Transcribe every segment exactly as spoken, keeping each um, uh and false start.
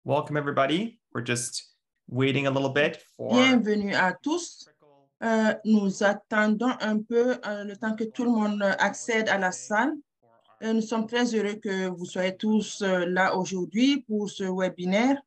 Welcome everybody. We're just waiting a little bit for... Bienvenue à tous. Euh, nous attendons un peu euh, le temps que tout le monde accède à la salle. Euh, nous sommes très heureux que vous soyez tous euh, là aujourd'hui pour ce webinaire.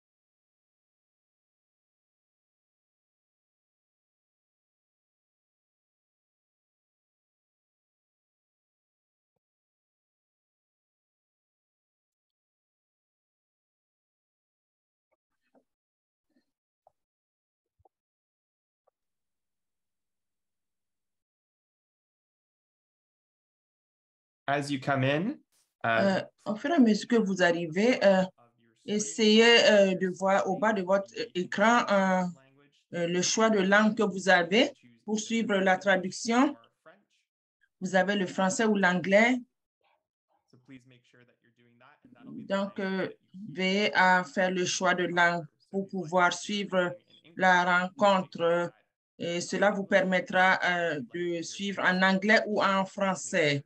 As you come in, uh, Euh, au fur et à mesure que vous arrivez, euh, essayez euh, de voir au bas de votre écran euh, euh, le choix de langue que vous avez pour suivre la traduction. Vous avez le français ou l'anglais. Donc, euh, veillez à faire le choix de langue pour pouvoir suivre la rencontre et cela vous permettra euh, de suivre en anglais ou en français.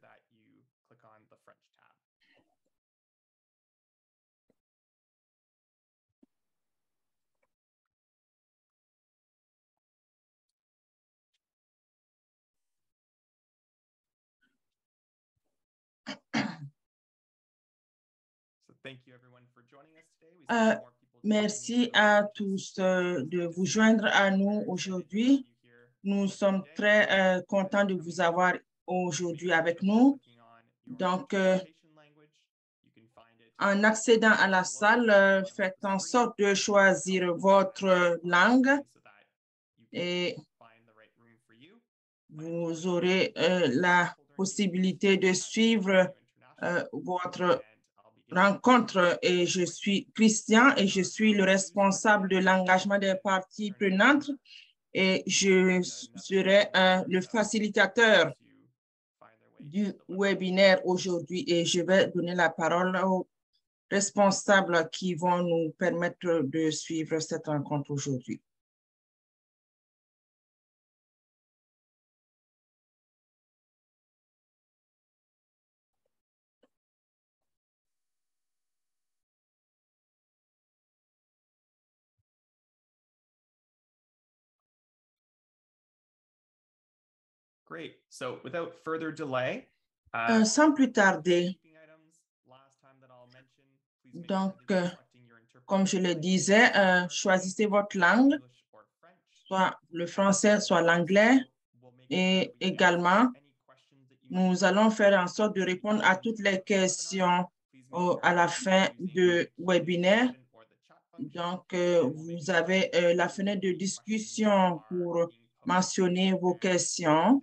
Euh, merci à tous euh, de vous joindre à nous aujourd'hui. Nous sommes très euh, contents de vous avoir aujourd'hui avec nous. Donc, euh, en accédant à la salle, euh, faites en sorte de choisir votre langue et vous aurez euh, la possibilité de suivre euh, votre rencontre. Et je suis Christian et je suis le responsable de l'engagement des parties prenantes et je serai euh, le facilitateur du webinaire aujourd'hui et je vais donner la parole aux responsables qui vont nous permettre de suivre cette rencontre aujourd'hui. Great. So without further delay, uh, euh, sans plus tarder, donc, euh, comme je le disais, euh, choisissez votre langue, soit le français, soit l'anglais. Et également, nous allons faire en sorte de répondre à toutes les questions euh, à la fin du webinaire. Donc, euh, vous avez euh, la fenêtre de discussion pour mentionner vos questions.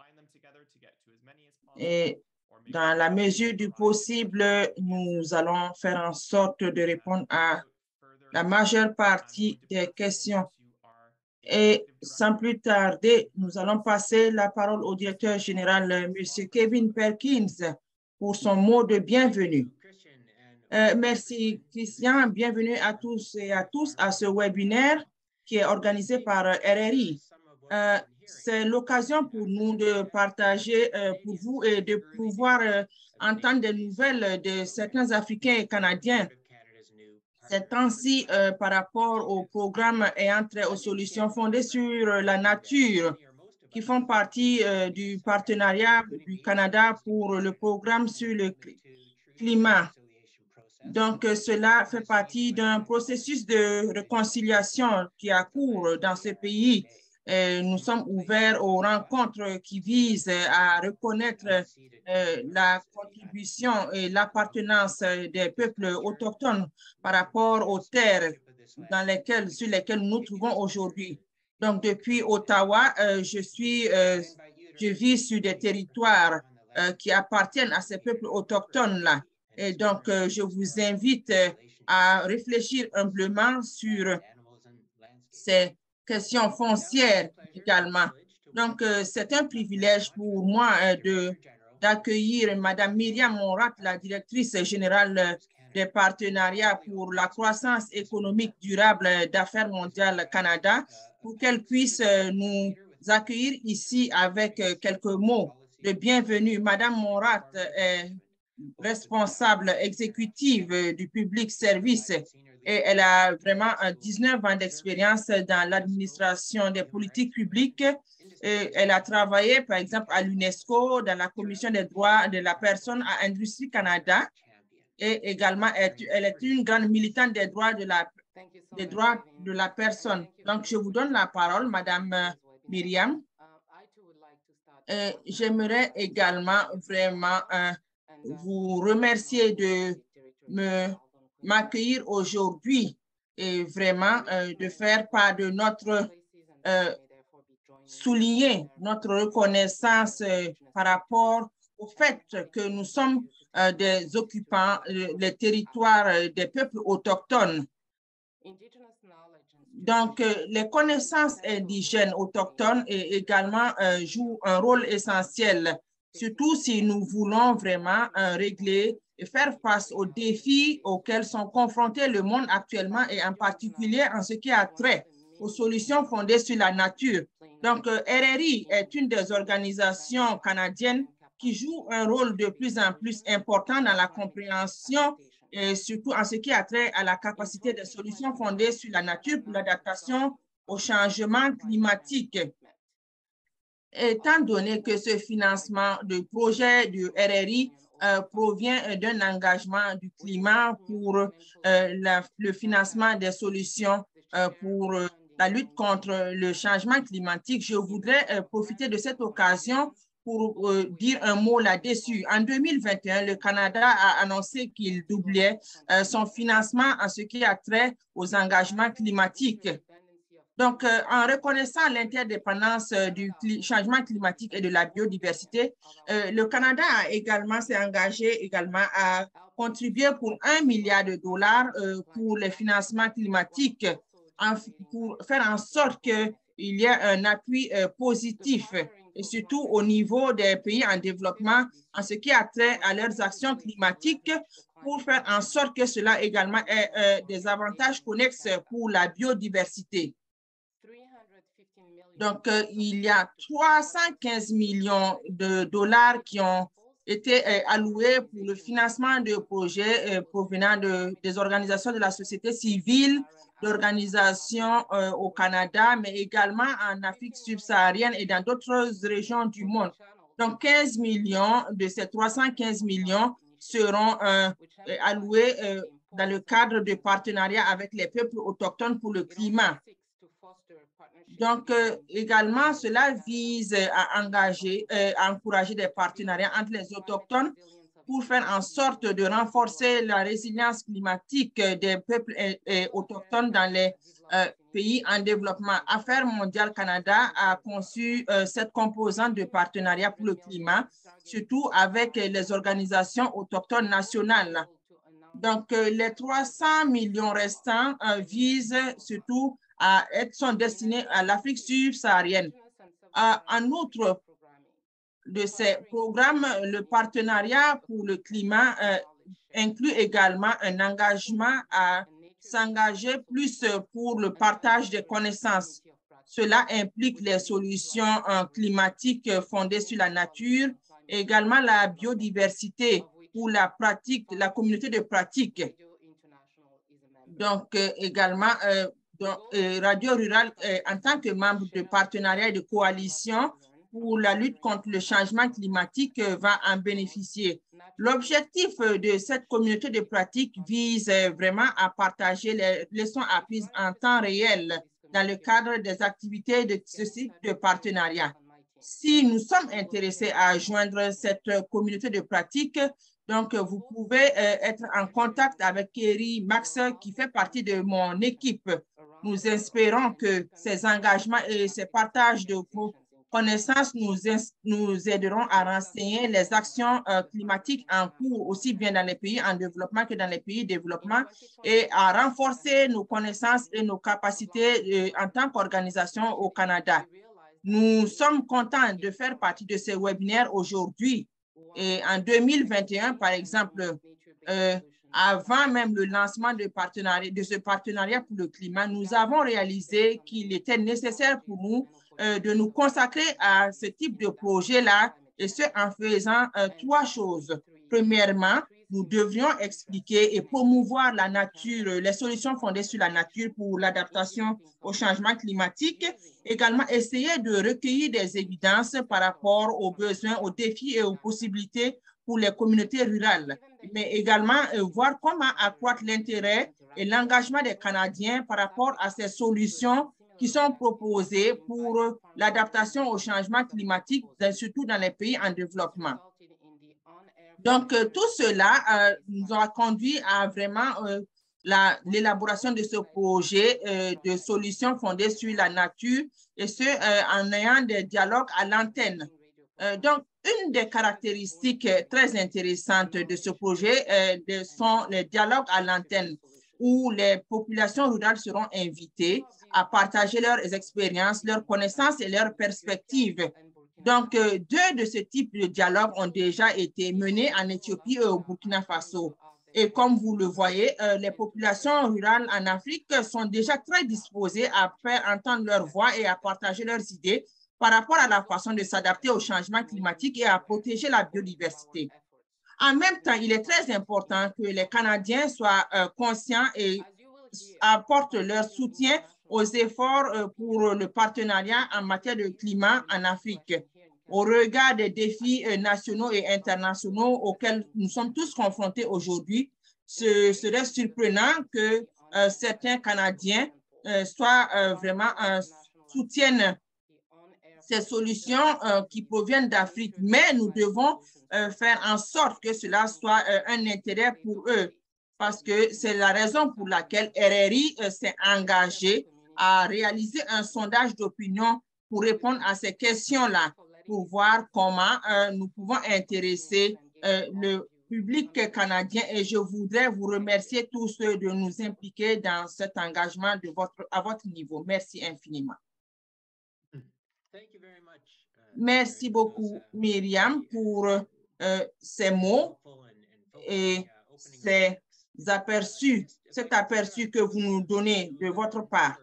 Et dans la mesure du possible, nous allons faire en sorte de répondre à la majeure partie des questions. Et sans plus tarder, nous allons passer la parole au directeur général, M. Kevin Perkins, pour son mot de bienvenue. Euh, merci, Christian. Bienvenue à tous et à tous à ce webinaire qui est organisé par R R I. Euh, C'est l'occasion pour nous de partager euh, pour vous et de pouvoir euh, entendre des nouvelles de certains Africains et Canadiens ces temps-ci euh, par rapport au programme ayant trait aux solutions fondées sur la nature qui font partie euh, du partenariat du Canada pour le programme sur le climat. Donc, euh, cela fait partie d'un processus de réconciliation qui a cours dans ce pays. Et nous sommes ouverts aux rencontres qui visent à reconnaître euh, la contribution et l'appartenance des peuples autochtones par rapport aux terres dans lesquelles, sur lesquelles nous nous trouvons aujourd'hui. Donc, depuis Ottawa, euh, je suis, euh, je vis sur des territoires euh, qui appartiennent à ces peuples autochtones-là. Et donc, euh, je vous invite euh, à réfléchir humblement sur ces questions foncières également. Donc, euh, c'est un privilège pour moi euh, de, d'accueillir Mme Myriam Monrat, la directrice générale des partenariats pour la croissance économique durable d'Affaires mondiales Canada, pour qu'elle puisse euh, nous accueillir ici avec euh, quelques mots de bienvenue. Mme Monrat est responsable exécutive du public service et elle a vraiment dix-neuf ans d'expérience dans l'administration des politiques publiques. Et elle a travaillé, par exemple, à l'UNESCO, dans la Commission des droits de la personne à Industrie Canada. Et également, elle est une grande militante des droits de la, des droits de la personne. Donc, je vous donne la parole, Madame Myriam. J'aimerais également vraiment euh, vous remercier de me m'accueillir aujourd'hui et vraiment euh, de faire part de notre euh, souligner notre reconnaissance euh, par rapport au fait que nous sommes euh, des occupants euh, des territoires euh, des peuples autochtones. Donc, euh, les connaissances indigènes autochtones et également euh, jouent un rôle essentiel, surtout si nous voulons vraiment euh, régler et faire face aux défis auxquels sont confrontés le monde actuellement et en particulier en ce qui a trait aux solutions fondées sur la nature. Donc, euh, R R I est une des organisations canadiennes qui joue un rôle de plus en plus important dans la compréhension et surtout en ce qui a trait à la capacité de solutions fondées sur la nature pour l'adaptation au changement climatique. Étant donné que ce financement de projet du R R I euh, provient d'un engagement du climat pour euh, la, le financement des solutions euh, pour euh, la lutte contre le changement climatique, je voudrais euh, profiter de cette occasion pour euh, dire un mot là-dessus. En deux mille vingt et un, le Canada a annoncé qu'il doublait euh, son financement en ce qui a trait aux engagements climatiques. Donc, euh, en reconnaissant l'interdépendance euh, du cli changement climatique et de la biodiversité, euh, le Canada a également s'est engagé également à contribuer pour un milliard de dollars euh, pour les financements climatiques, en, pour faire en sorte qu'il y ait un appui euh, positif, et surtout au niveau des pays en développement, en ce qui a trait à leurs actions climatiques, pour faire en sorte que cela également ait euh, des avantages connexes pour la biodiversité. Donc, euh, il y a trois cent quinze millions de dollars qui ont été euh, alloués pour le financement de projets euh, provenant de, des organisations de la société civile, d'organisations euh, au Canada, mais également en Afrique subsaharienne et dans d'autres régions du monde. Donc, quinze millions de ces trois cent quinze millions seront euh, alloués euh, dans le cadre de partenariats avec les peuples autochtones pour le climat. Donc, euh, également, cela vise à engager, euh, à encourager des partenariats entre les autochtones pour faire en sorte de renforcer la résilience climatique des peuples et, et autochtones dans les euh, pays en développement. Affaires mondiales Canada a conçu euh, cette composante de partenariat pour le climat, surtout avec les organisations autochtones nationales. Donc, euh, les trois cents millions restants euh, visent surtout à être, sont destinés à l'Afrique subsaharienne. Euh, en outre, de ces programmes, le partenariat pour le climat euh, inclut également un engagement à s'engager plus pour le partage des connaissances. Cela implique les solutions euh, climatiques fondées sur la nature, et également la biodiversité pour la pratique, la communauté de pratique. Donc, euh, également, euh, donc, euh, Radio Rural, euh, en tant que membre de partenariat et de coalition pour la lutte contre le changement climatique, euh, va en bénéficier. L'objectif de cette communauté de pratique vise euh, vraiment à partager les leçons apprises en temps réel dans le cadre des activités de ce type de partenariat. Si nous sommes intéressés à joindre cette communauté de pratique, donc, vous pouvez euh, être en contact avec Kerry Max, qui fait partie de mon équipe. Nous espérons que ces engagements et ces partages de connaissances nous, nous aideront à renseigner les actions euh, climatiques en cours, aussi bien dans les pays en développement que dans les pays développement, et à renforcer nos connaissances et nos capacités euh, en tant qu'organisation au Canada. Nous sommes contents de faire partie de ces webinaires aujourd'hui. Et en deux mille vingt et un, par exemple, euh, avant même le lancement de, partenariat, de ce partenariat pour le climat, nous avons réalisé qu'il était nécessaire pour nous euh, de nous consacrer à ce type de projet-là, et ce en faisant euh, trois choses. Premièrement, nous devrions expliquer et promouvoir la nature, les solutions fondées sur la nature pour l'adaptation au changement climatique. Également, essayer de recueillir des évidences par rapport aux besoins, aux défis et aux possibilités pour les communautés rurales, mais également euh, voir comment accroître l'intérêt et l'engagement des Canadiens par rapport à ces solutions qui sont proposées pour l'adaptation au changement climatique, surtout dans les pays en développement. Donc, euh, tout cela euh, nous a conduit à vraiment euh, l'élaboration de ce projet euh, de solutions fondées sur la nature, et ce, euh, en ayant des dialogues à l'antenne. Euh, donc, une des caractéristiques très intéressantes de ce projet euh, de, sont les dialogues à l'antenne, où les populations rurales seront invitées à partager leurs expériences, leurs connaissances et leurs perspectives. Donc, euh, deux de ce type de dialogue ont déjà été menés en Éthiopie et au Burkina Faso. Et comme vous le voyez, euh, les populations rurales en Afrique sont déjà très disposées à faire entendre leur voix et à partager leurs idées par rapport à la façon de s'adapter au changement climatique et à protéger la biodiversité. En même temps, il est très important que les Canadiens soient euh, conscients et apportent leur soutien aux efforts euh, pour le partenariat en matière de climat en Afrique. Au regard des défis euh, nationaux et internationaux auxquels nous sommes tous confrontés aujourd'hui, ce serait surprenant que euh, certains Canadiens euh, soient euh, vraiment euh, soutiennent ces solutions euh, qui proviennent d'Afrique, mais nous devons euh, faire en sorte que cela soit euh, un intérêt pour eux, parce que c'est la raison pour laquelle R R I euh, s'est engagé à réaliser un sondage d'opinion pour répondre à ces questions-là, pour voir comment euh, nous pouvons intéresser euh, le public canadien, et je voudrais vous remercier tous de nous impliquer dans cet engagement de votre, à votre niveau. Merci infiniment. Merci beaucoup, Myriam, pour euh, ces mots et ces aperçus, cet aperçu que vous nous donnez de votre part.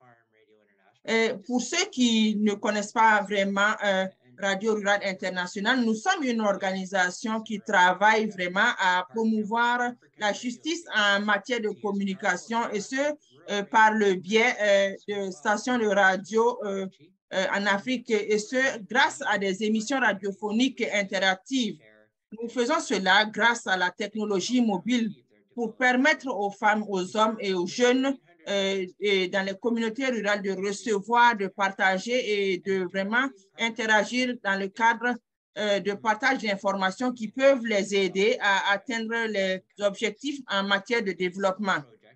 Et pour ceux qui ne connaissent pas vraiment euh, Radio Rurale Internationale, nous sommes une organisation qui travaille vraiment à promouvoir la justice en matière de communication, et ce, euh, par le biais euh, de stations de radio euh, euh, en Afrique, et ce, grâce à des émissions radiophoniques interactives. Nous faisons cela grâce à la technologie mobile pour permettre aux femmes, aux hommes et aux jeunes euh, et dans les communautés rurales de recevoir, de partager et de vraiment interagir dans le cadre euh, de partage d'informations qui peuvent les aider à atteindre les objectifs en matière de développement.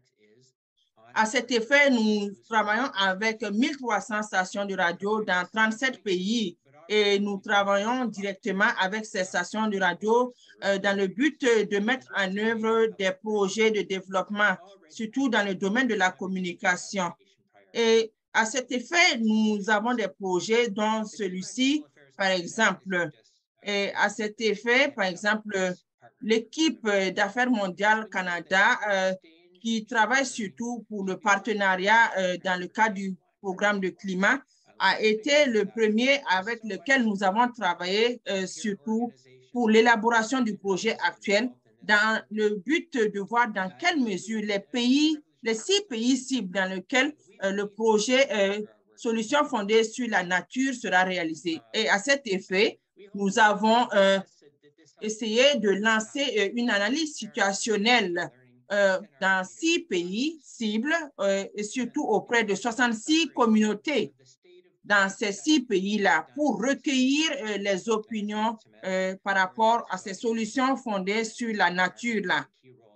À cet effet, nous travaillons avec mille trois cents stations de radio dans trente-sept pays, et nous travaillons directement avec ces stations de radio euh, dans le but de mettre en œuvre des projets de développement, surtout dans le domaine de la communication. Et à cet effet, nous avons des projets dont celui-ci, par exemple. Et à cet effet, par exemple, l'équipe d'Affaires mondiales Canada euh, qui travaille surtout pour le partenariat euh, dans le cadre du programme de climat, a été le premier avec lequel nous avons travaillé euh, surtout pour l'élaboration du projet actuel, dans le but de voir dans quelle mesure les pays, les six pays cibles dans lesquels euh, le projet euh, Solutions fondées sur la nature sera réalisé. Et à cet effet, nous avons euh, essayé de lancer euh, une analyse situationnelle Euh, dans six pays cibles euh, et surtout auprès de soixante-six communautés dans ces six pays-là pour recueillir euh, les opinions euh, par rapport à ces solutions fondées sur la nature-là.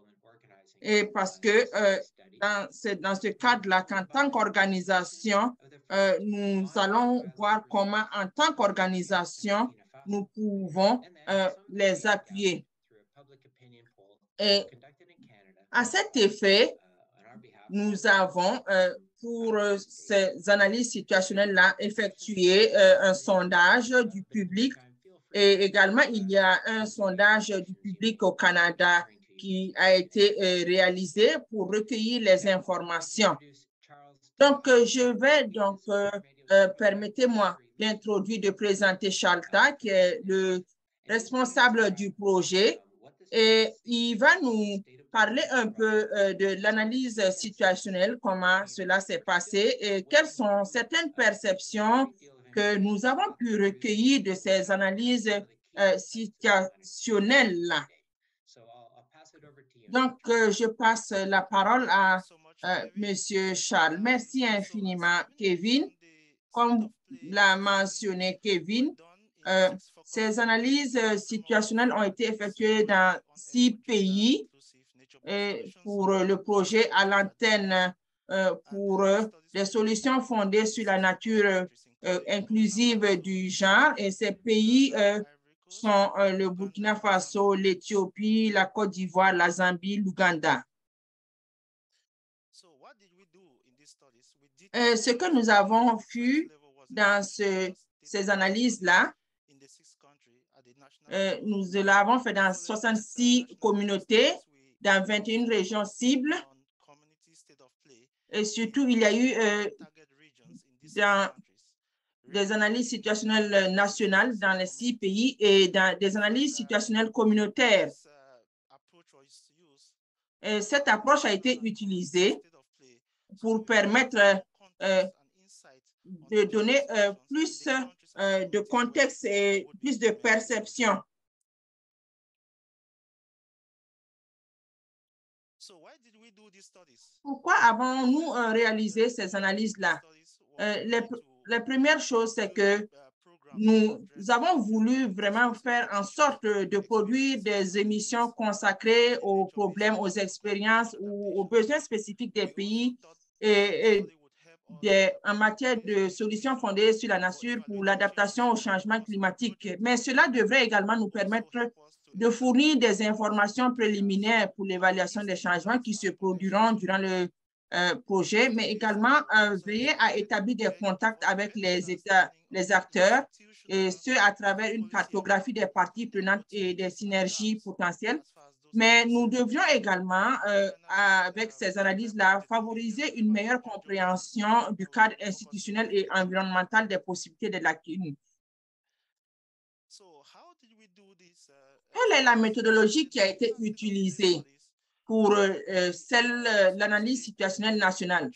Et parce que euh, dans ce, dans ce cadre-là, qu'en tant qu'organisation, euh, nous allons voir comment en tant qu'organisation, nous pouvons euh, les appuyer. Et à cet effet, nous avons, euh, pour euh, ces analyses situationnelles-là, effectué euh, un sondage du public, et également il y a un sondage du public au Canada qui a été euh, réalisé pour recueillir les informations. Donc, euh, je vais donc, euh, euh, permettez-moi d'introduire, de présenter Charles Ta, qui est le responsable du projet. Et il va nous parler un peu euh, de l'analyse situationnelle, comment cela s'est passé et quelles sont certaines perceptions que nous avons pu recueillir de ces analyses euh, situationnelles-là. Donc, euh, je passe la parole à euh, M. Charles. Merci infiniment, Kevin. Comme l'a mentionné Kevin, euh, ces analyses situationnelles ont été effectuées dans six pays et pour le projet à l'antenne euh, pour des solutions fondées sur la nature euh, inclusive du genre. Et ces pays euh, sont euh, le Burkina Faso, l'Éthiopie, la Côte d'Ivoire, la Zambie, l'Ouganda. Euh, ce que nous avons vu dans ce, ces analyses-là, euh, nous l'avons fait dans soixante-six communautés, dans vingt et une régions cibles. Et surtout, il y a eu euh, dans des analyses situationnelles nationales dans les six pays et dans des analyses situationnelles communautaires. Et cette approche a été utilisée pour permettre euh, de donner euh, plus euh, de contexte et plus de perception. Pourquoi avons-nous euh, réalisé ces analyses-là? Euh, les, la première chose, c'est que nous avons voulu vraiment faire en sorte de, de produire des émissions consacrées aux problèmes, aux expériences ou aux besoins spécifiques des pays et, et des, en matière de solutions fondées sur la nature pour l'adaptation au changement climatique. Mais cela devrait également nous permettre de fournir des informations préliminaires pour l'évaluation des changements qui se produiront durant le euh, projet, mais également euh, veiller à établir des contacts avec les, états, les acteurs, et ce, à travers une cartographie des parties prenantes et des synergies potentielles. Mais nous devrions également, euh, avec ces analyses-là, favoriser une meilleure compréhension du cadre institutionnel et environnemental des possibilités de lacunes. Quelle est la méthodologie qui a été utilisée pour euh, celle, euh, l'analyse situationnelle nationale?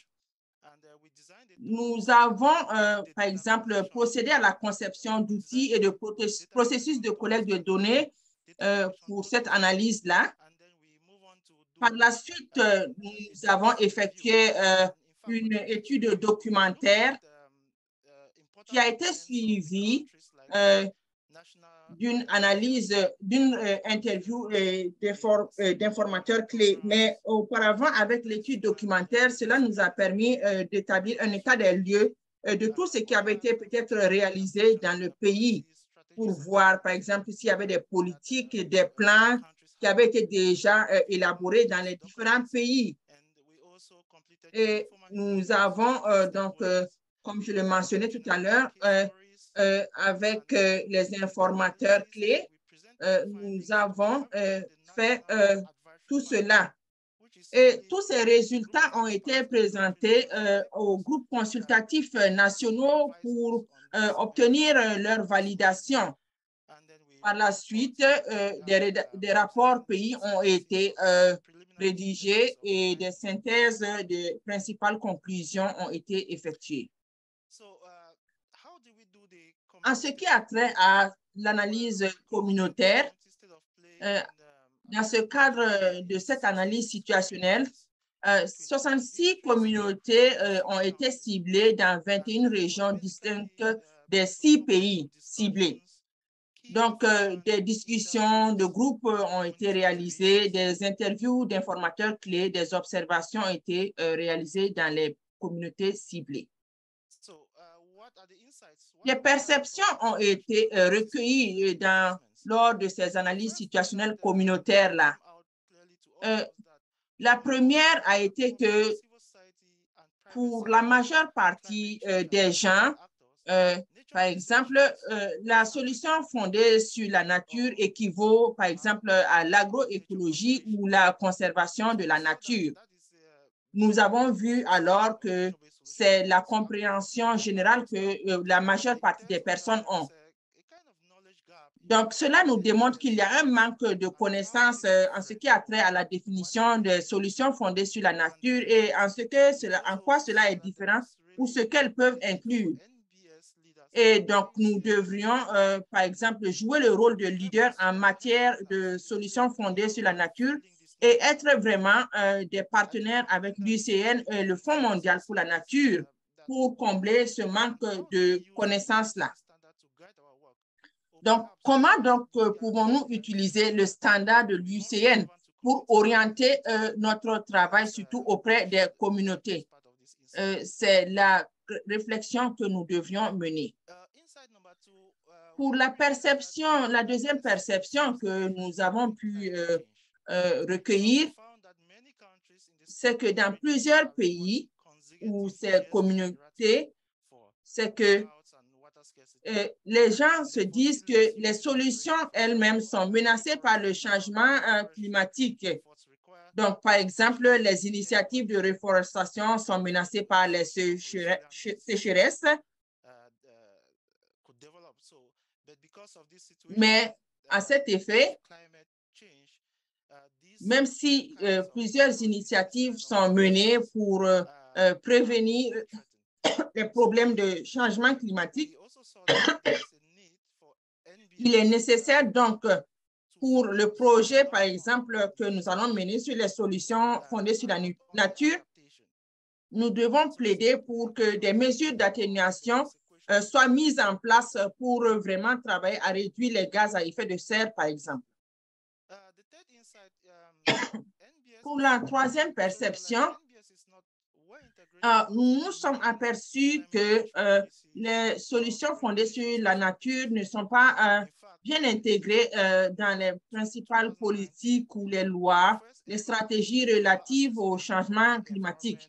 Nous avons, euh, par exemple, procédé à la conception d'outils et de processus de collecte de données euh, pour cette analyse-là. Par la suite, euh, nous avons effectué euh, une étude documentaire qui a été suivie euh, d'une analyse, d'une euh, interview euh, d'informateurs clés. Mais auparavant, avec l'étude documentaire, cela nous a permis euh, d'établir un état des lieux euh, de tout ce qui avait été peut-être réalisé dans le pays pour voir, par exemple, s'il y avait des politiques, des plans qui avaient été déjà euh, élaborés dans les différents pays. Et nous avons euh, donc, euh, comme je le mentionnais tout à l'heure, euh, Euh, avec euh, les informateurs clés, euh, nous avons euh, fait euh, tout cela. Et tous ces résultats ont été présentés euh, aux groupes consultatifs nationaux pour euh, obtenir euh, leur validation. Par la suite, euh, des, des rapports pays ont été euh, rédigés et des synthèses de principales conclusions ont été effectuées. En ce qui a trait à l'analyse communautaire, euh, dans ce cadre de cette analyse situationnelle, euh, soixante-six communautés euh, ont été ciblées dans vingt et une régions distinctes des six pays ciblés. Donc, euh, des discussions de groupes ont été réalisées, des interviews d'informateurs clés, des observations ont été euh, réalisées dans les communautés ciblées. Les perceptions ont été euh, recueillies dans, lors de ces analyses situationnelles communautaires-là. Euh, la première a été que pour la majeure partie euh, des gens, euh, par exemple, euh, la solution fondée sur la nature équivaut, par exemple, à l'agroécologie ou la conservation de la nature. Nous avons vu alors que c'est la compréhension générale que euh, la majeure partie des personnes ont. Donc, cela nous démontre qu'il y a un manque de connaissances euh, en ce qui a trait à la définition des solutions fondées sur la nature et en, ce que cela, en quoi cela est différent ou ce qu'elles peuvent inclure. Et donc, nous devrions, euh, par exemple, jouer le rôle de leader en matière de solutions fondées sur la nature et être vraiment euh, des partenaires avec l'U C N et le Fonds mondial pour la nature pour combler ce manque de connaissances-là. Donc, comment donc euh, pouvons-nous utiliser le standard de l'U C N pour orienter euh, notre travail, surtout auprès des communautés? Euh, C'est la réflexion que nous devrions mener. Pour la perception, la deuxième perception que nous avons pu euh, euh, recueillir, c'est que dans plusieurs pays où ces communautés, c'est que euh, les gens se disent que les solutions elles-mêmes sont menacées par le changement euh, climatique. Donc, par exemple, les initiatives de reforestation sont menacées par les sécheresses. Mais à cet effet, même si euh, plusieurs initiatives sont menées pour euh, euh, prévenir les problèmes de changement climatique, il est nécessaire donc pour le projet, par exemple, que nous allons mener sur les solutions fondées sur la nature, nous devons plaider pour que des mesures d'atténuation euh, soient mises en place pour euh, vraiment travailler à réduire les gaz à effet de serre, par exemple. Pour la troisième perception, euh, nous nous sommes aperçus que euh, les solutions fondées sur la nature ne sont pas euh, bien intégrées euh, dans les principales politiques ou les lois, les stratégies relatives au changement climatique.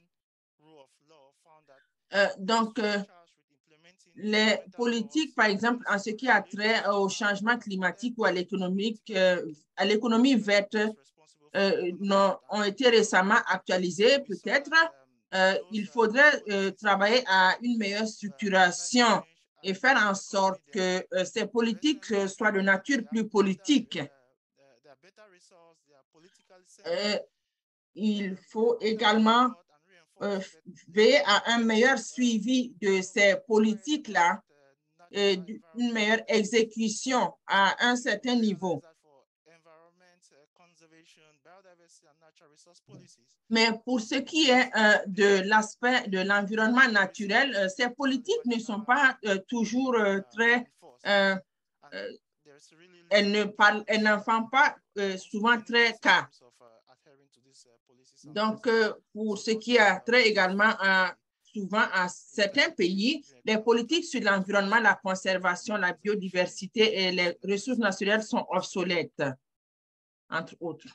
Euh, donc, euh, les politiques, par exemple, en ce qui a trait au changement climatique ou à l'économie euh, à l'économie verte, euh, non, ont été récemment actualisées, peut-être. Euh, il faudrait euh, travailler à une meilleure structuration et faire en sorte que euh, ces politiques euh, soient de nature plus politique. Euh, il faut également euh, veiller à un meilleur suivi de ces politiques-là et une meilleure exécution à un certain niveau. Mais pour ce qui est euh, de l'aspect de l'environnement naturel, euh, ces politiques ne sont pas euh, toujours euh, très... Euh, euh, elles ne parlent, elles n'en font pas euh, souvent très cas. Donc, euh, pour ce qui a trait également à, souvent à certains pays, les politiques sur l'environnement, la conservation, la biodiversité et les ressources naturelles sont obsolètes, entre autres.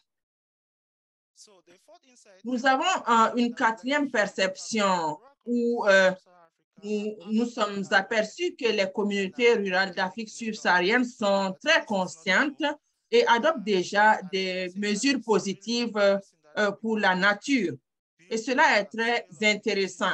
Nous avons euh, une quatrième perception où euh, nous nous sommes aperçus que les communautés rurales d'Afrique subsaharienne sont très conscientes et adoptent déjà des mesures positives euh, pour la nature. Et cela est très intéressant.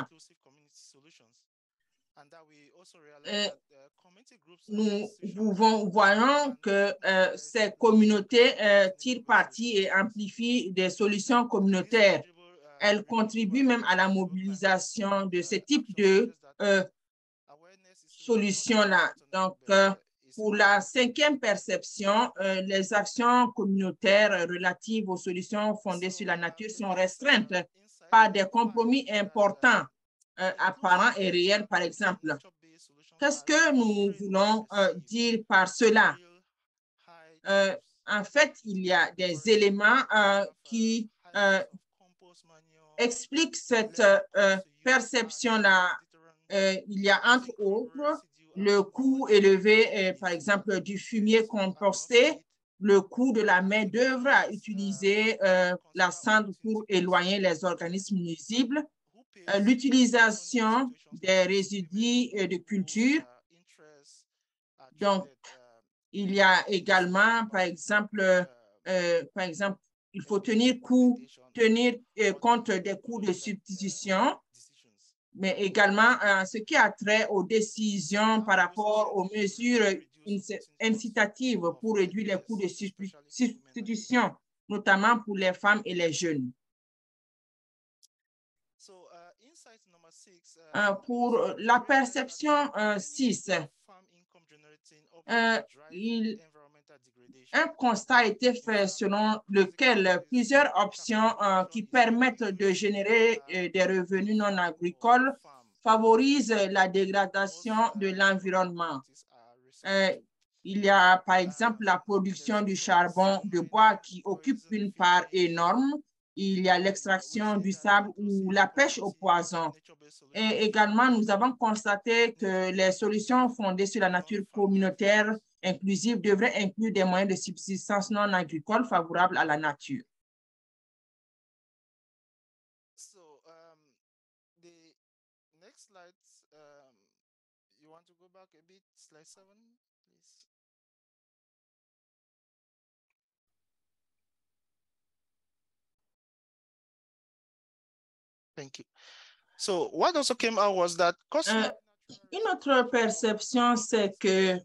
Et nous pouvons, voyons que euh, ces communautés euh, tirent parti et amplifient des solutions communautaires. Elles contribuent même à la mobilisation de ce type de euh, solutions-là. Donc, euh, pour la cinquième perception, euh, les actions communautaires relatives aux solutions fondées sur la nature sont restreintes par des compromis importants, euh, apparents et réels, par exemple. Qu'est-ce que nous voulons euh, dire par cela? Euh, en fait, il y a des éléments euh, qui euh, expliquent cette euh, perception-là. Euh, il y a entre autres le coût élevé, euh, par exemple, du fumier composté, le coût de la main-d'œuvre à utiliser euh, la cendre pour éloigner les organismes nuisibles, euh, l'utilisation des résidus euh, de culture. Donc, il y a également, par exemple, euh, par exemple, il faut tenir, coup, tenir euh, compte des coûts de substitution, mais également euh, ce qui a trait aux décisions par rapport aux mesures incitatives pour réduire les coûts de substitution, notamment pour les femmes et les jeunes. Euh, pour la perception euh, six, euh, il, un constat a été fait selon lequel plusieurs options euh, qui permettent de générer euh, des revenus non agricoles favorisent la dégradation de l'environnement. Euh, il y a par exemple la production du charbon de bois qui occupe une part énorme. Il y a l'extraction du sable ou la pêche au poison. Et également, nous avons constaté que les solutions fondées sur la nature communautaire inclusive devraient inclure des moyens de subsistance non agricoles favorables à la nature. So, um, the next slide, um, you want to go back a bit, slide seven, please. Thank you. So what also came out was that Euh, une autre perception, c'est que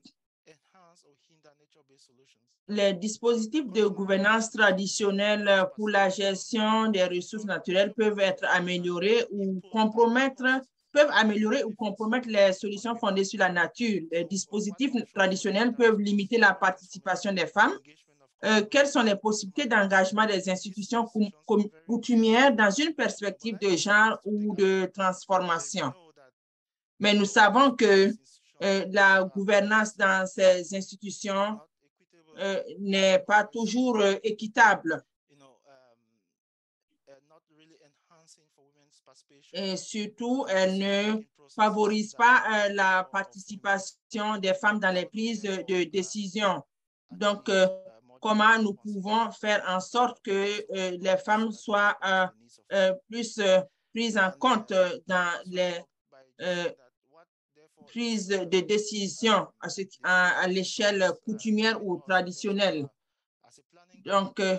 les dispositifs de gouvernance traditionnels pour la gestion des ressources naturelles peuvent être améliorés ou compromettre, peuvent améliorer ou compromettre les solutions fondées sur la nature. Les dispositifs traditionnels peuvent limiter la participation des femmes. Euh, quelles sont les possibilités d'engagement des institutions coutumières dans une perspective de genre ou de transformation? Mais nous savons que euh, la gouvernance dans ces institutions euh, n'est pas toujours euh, équitable. Et surtout, elle ne favorise pas euh, la participation des femmes dans les prises de, de décision. Donc, euh, comment nous pouvons faire en sorte que euh, les femmes soient euh, euh, plus euh, prises en compte euh, dans les euh, prises de décision à, à, à l'échelle coutumière ou traditionnelle. Donc, euh,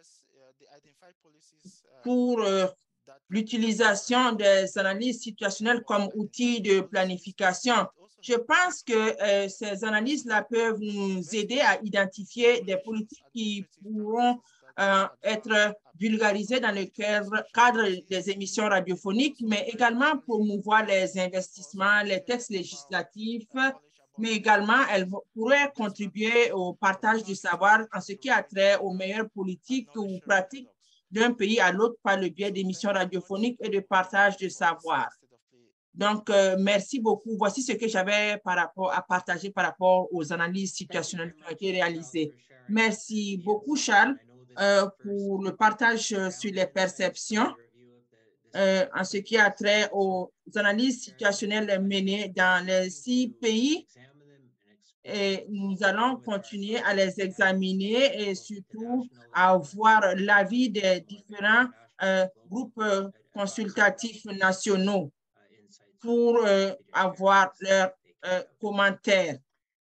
pour euh, l'utilisation des analyses situationnelles comme outil de planification, je pense que euh, ces analyses-là peuvent nous aider à identifier des politiques qui pourront euh, être vulgarisées dans le cadre des émissions radiophoniques, mais également promouvoir les investissements, les textes législatifs, mais également elles pourraient contribuer au partage du savoir en ce qui a trait aux meilleures politiques ou pratiques d'un pays à l'autre par le biais d'émissions radiophoniques et de partage de savoir. Donc, euh, merci beaucoup. Voici ce que j'avais par rapport à partager par rapport aux analyses situationnelles qui ont été réalisées. Merci beaucoup, Charles, euh, pour le partage sur les perceptions euh, en ce qui a trait aux analyses situationnelles menées dans les six pays. Et nous allons continuer à les examiner et surtout à voir l'avis des différents euh, groupes euh, consultatifs nationaux pour euh, avoir leurs euh, commentaires.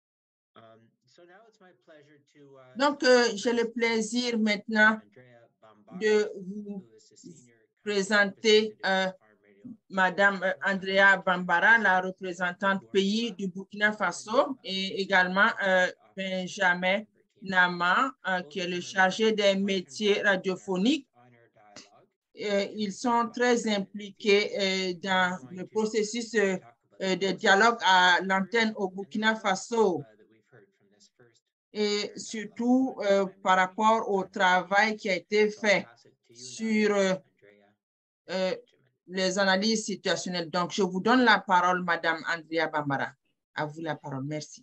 Donc, euh, j'ai le plaisir maintenant de vous présenter euh, Madame Andrea Bambara, la représentante pays du Burkina Faso, et également euh, Benjamin Nama, euh, qui est le chargé des métiers radiophoniques. Et ils sont très impliqués euh, dans le processus euh, de dialogue à l'antenne au Burkina Faso. Et surtout euh, par rapport au travail qui a été fait sur euh, euh, les analyses situationnelles. Donc, je vous donne la parole, Madame Andrea Bambara. À vous la parole. Merci.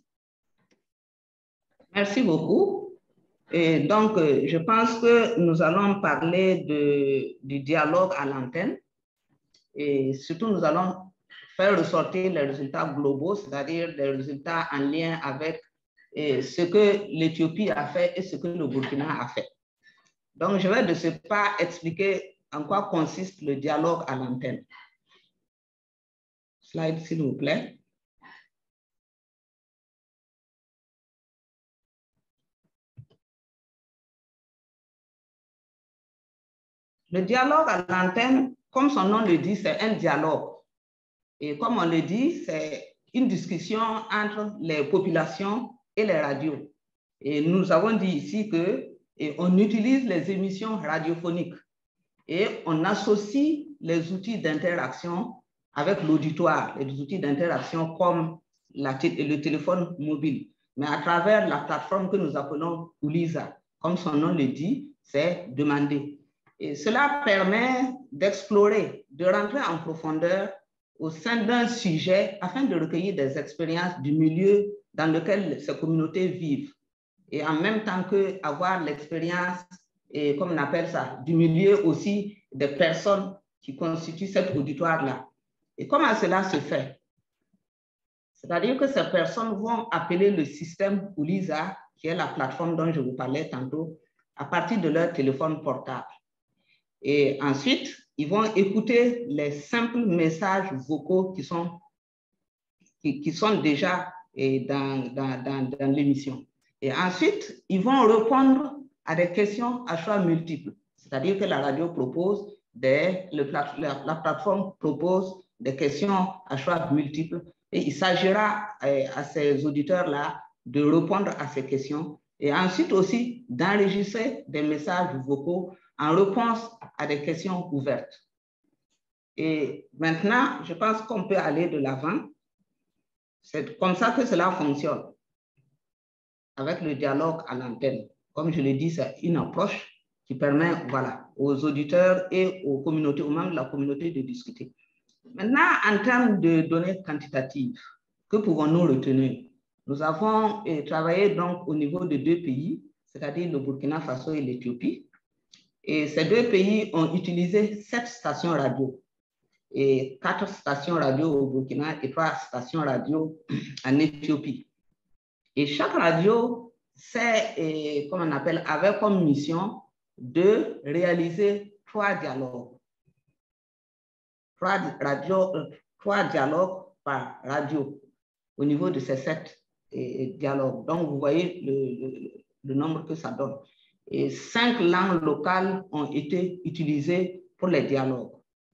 Merci beaucoup. Et donc, je pense que nous allons parler de, du dialogue à l'antenne. Et surtout, nous allons faire ressortir les résultats globaux, c'est-à-dire les résultats en lien avec et ce que l'Éthiopie a fait et ce que le Burkina a fait. Donc, je vais de ce pas expliquer en quoi consiste le dialogue à l'antenne. Slide, s'il vous plaît. Le dialogue à l'antenne, comme son nom le dit, c'est un dialogue. Et comme on le dit, c'est une discussion entre les populations et les radios. Et nous avons dit ici qu'on utilise les émissions radiophoniques et on associe les outils d'interaction avec l'auditoire, les outils d'interaction comme la, le téléphone mobile, mais à travers la plateforme que nous appelons Uliza. Comme son nom le dit, c'est demander. Et cela permet d'explorer, de rentrer en profondeur au sein d'un sujet afin de recueillir des expériences du milieu dans lequel ces communautés vivent. Et en même temps qu'avoir l'expérience, et comme on appelle ça, du milieu aussi des personnes qui constituent cet auditoire-là. Et comment cela se fait? C'est-à-dire que ces personnes vont appeler le système Uliza, qui est la plateforme dont je vous parlais tantôt, à partir de leur téléphone portable. Et ensuite, ils vont écouter les simples messages vocaux qui sont, qui, qui sont déjà dans, dans, dans, dans l'émission. Et ensuite, ils vont répondre à des questions à choix multiples. C'est-à-dire que la radio propose, des, le, la, la plateforme propose des questions à choix multiples. Et il s'agira eh, à ces auditeurs-là de répondre à ces questions et ensuite aussi d'enregistrer des messages vocaux en réponse à des questions ouvertes. Et maintenant, je pense qu'on peut aller de l'avant. C'est comme ça que cela fonctionne, avec le dialogue à l'antenne. Comme je l'ai dit, c'est une approche qui permet voilà, aux auditeurs et aux communautés, aux membres de la communauté de discuter. Maintenant, en termes de données quantitatives, que pouvons-nous retenir? Nous avons eh, travaillé donc au niveau de deux pays, c'est-à-dire le Burkina Faso et l'Éthiopie. Et ces deux pays ont utilisé sept stations radio, et quatre stations radio au Burkina et trois stations radio en Éthiopie. Et chaque radio, c'est, comme on appelle, avait comme mission de réaliser trois dialogues. Trois, radio, trois dialogues par radio au niveau de ces sept et, dialogues. Donc, vous voyez le, le, le nombre que ça donne. Et cinq langues locales ont été utilisées pour les dialogues.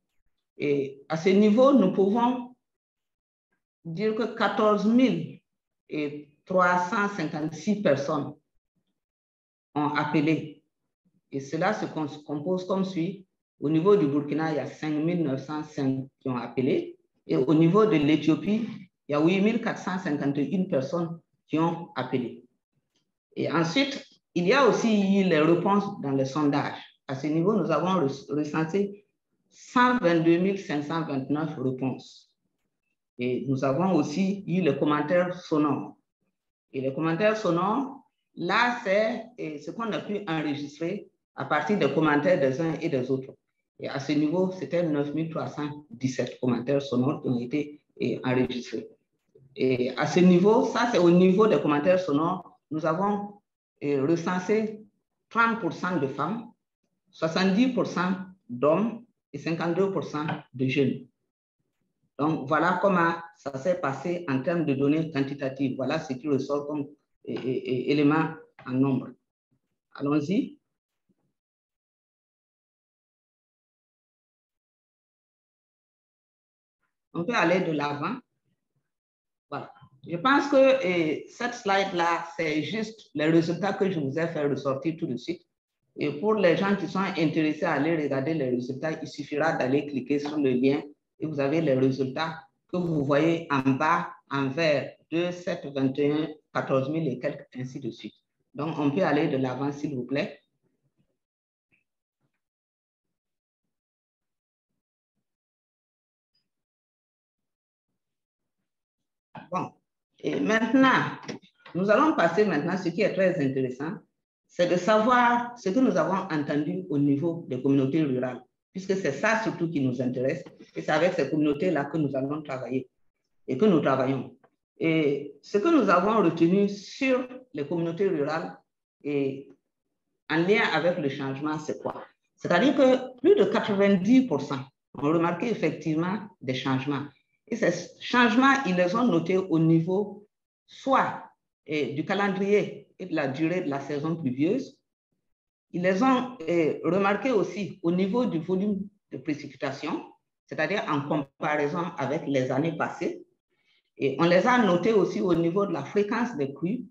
Et à ce niveau, nous pouvons dire que quatorze mille trois cent cinquante-six personnes ont appelé. Et cela se compose comme suit. Au niveau du Burkina, il y a cinq mille neuf cent cinq qui ont appelé. Et au niveau de l'Éthiopie, il y a huit mille quatre cent cinquante et une personnes qui ont appelé. Et ensuite, il y a aussi les réponses dans les sondages. À ce niveau, nous avons recensé cent vingt-deux mille cinq cent vingt-neuf réponses. Et nous avons aussi eu les commentaires sonores. Et les commentaires sonores, là, c'est ce qu'on a pu enregistrer à partir des commentaires des uns et des autres. Et à ce niveau, c'était neuf mille trois cent dix-sept commentaires sonores qui ont été enregistrés. Et à ce niveau, ça c'est au niveau des commentaires sonores, nous avons recensé trente pour cent de femmes, soixante-dix pour cent d'hommes et cinquante-deux pour cent de jeunes. Donc, voilà comment ça s'est passé en termes de données quantitatives. Voilà ce qui ressort comme et, et, et, élément en nombre. Allons-y. On peut aller de l'avant. Voilà. Je pense que et, cette slide-là, c'est juste les résultats que je vous ai fait ressortir tout de suite. Et pour les gens qui sont intéressés à aller regarder les résultats, il suffira d'aller cliquer sur le lien et vous avez les résultats que vous voyez en bas en vert, deux, sept, vingt et un, quatorze mille et quelques, ainsi de suite. Donc, on peut aller de l'avant, s'il vous plaît. Bon, et maintenant, nous allons passer maintenant, ce qui est très intéressant, c'est de savoir ce que nous avons entendu au niveau des communautés rurales, puisque c'est ça surtout qui nous intéresse, et c'est avec ces communautés-là que nous allons travailler et que nous travaillons. Et ce que nous avons retenu sur les communautés rurales et en lien avec le changement, c'est quoi? C'est-à-dire que plus de quatre-vingt-dix pour cent ont remarqué effectivement des changements. Et ces changements, ils les ont notés au niveau soit eh, du calendrier et de la durée de la saison pluvieuse. Ils les ont eh, remarqués aussi au niveau du volume de précipitations, c'est-à-dire en comparaison avec les années passées. Et on les a notés aussi au niveau de la fréquence des crues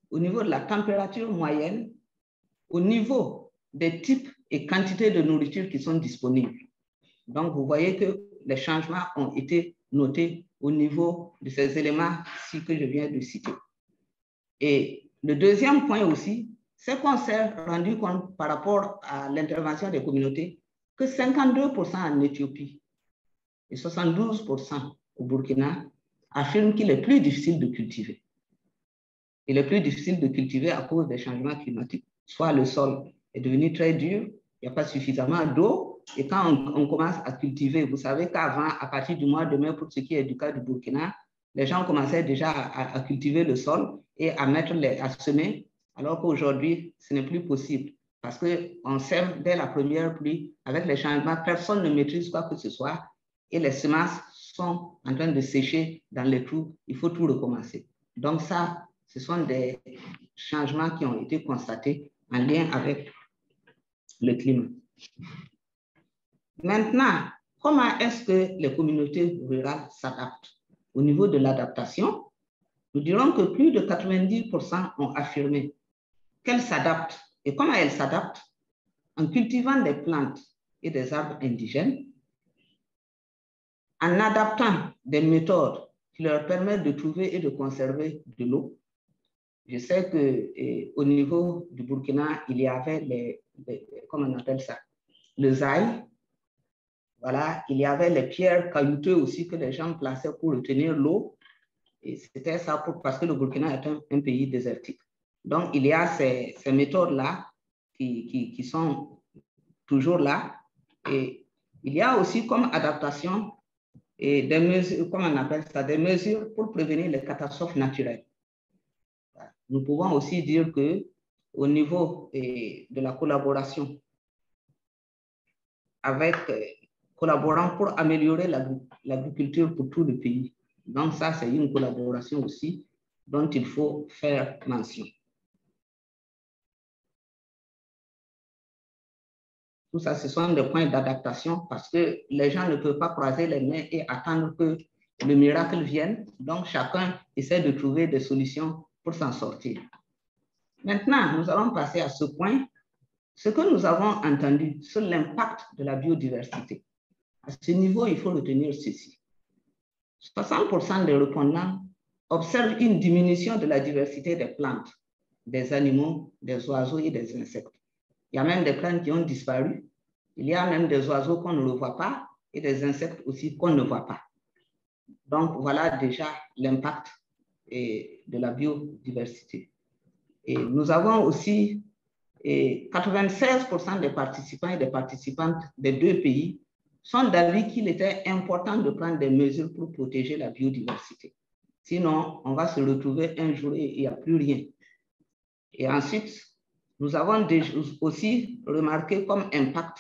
au niveau de la température moyenne, au niveau des types et quantités de nourriture qui sont disponibles. Donc, vous voyez que les changements ont été notés au niveau de ces éléments-ci que je viens de citer. Et le deuxième point aussi, c'est qu'on s'est rendu compte par rapport à l'intervention des communautés que cinquante-deux pour cent en Éthiopie et soixante-douze pour cent au Burkina affirment qu'il est plus difficile de cultiver. Il est plus difficile de cultiver à cause des changements climatiques. Soit le sol est devenu très dur, il n'y a pas suffisamment d'eau, et quand on, on commence à cultiver, vous savez qu'avant, à partir du mois de mai, pour ce qui est du cas du Burkina, les gens commençaient déjà à, à cultiver le sol et à mettre les, à semer, alors qu'aujourd'hui, ce n'est plus possible. Parce qu'on sème dès la première pluie, avec les changements, personne ne maîtrise quoi que ce soit, et les semences sont en train de sécher dans les trous, il faut tout recommencer. Donc ça, ce sont des changements qui ont été constatés en lien avec le climat. Maintenant, comment est-ce que les communautés rurales s'adaptent? Au niveau de l'adaptation, nous dirons que plus de quatre-vingt-dix pour cent ont affirmé qu'elles s'adaptent. Et comment elles s'adaptent? En cultivant des plantes et des arbres indigènes, en adaptant des méthodes qui leur permettent de trouver et de conserver de l'eau. Je sais qu'au niveau du Burkina, il y avait les, les, comment on appelle ça, le zaï. Voilà, il y avait les pierres caillouteuses aussi que les gens plaçaient pour retenir l'eau. Et c'était ça pour, parce que le Burkina est un, un pays désertique. Donc, il y a ces, ces méthodes-là qui, qui, qui sont toujours là. Et il y a aussi comme adaptation et des mesures, comment on appelle ça, des mesures pour prévenir les catastrophes naturelles. Nous pouvons aussi dire qu'au niveau de la collaboration avec, collaborant pour améliorer l'agriculture pour tout le pays. Donc ça, c'est une collaboration aussi dont il faut faire mention. Tout ça, ce sont des points d'adaptation parce que les gens ne peuvent pas croiser les mains et attendre que le miracle vienne. Donc, chacun essaie de trouver des solutions pour s'en sortir. Maintenant, nous allons passer à ce point, ce que nous avons entendu sur l'impact de la biodiversité. À ce niveau, il faut retenir ceci. soixante pour cent des répondants observent une diminution de la diversité des plantes, des animaux, des oiseaux et des insectes. Il y a même des plantes qui ont disparu. Il y a même des oiseaux qu'on ne voit pas et des insectes aussi qu'on ne voit pas. Donc, voilà déjà l'impact de la biodiversité. Et nous avons aussi quatre-vingt-seize pour cent des participants et des participantes des deux pays sont d'avis qu'il était important de prendre des mesures pour protéger la biodiversité. Sinon, on va se retrouver un jour et il n'y a plus rien. Et ensuite, nous avons aussi remarqué comme impact,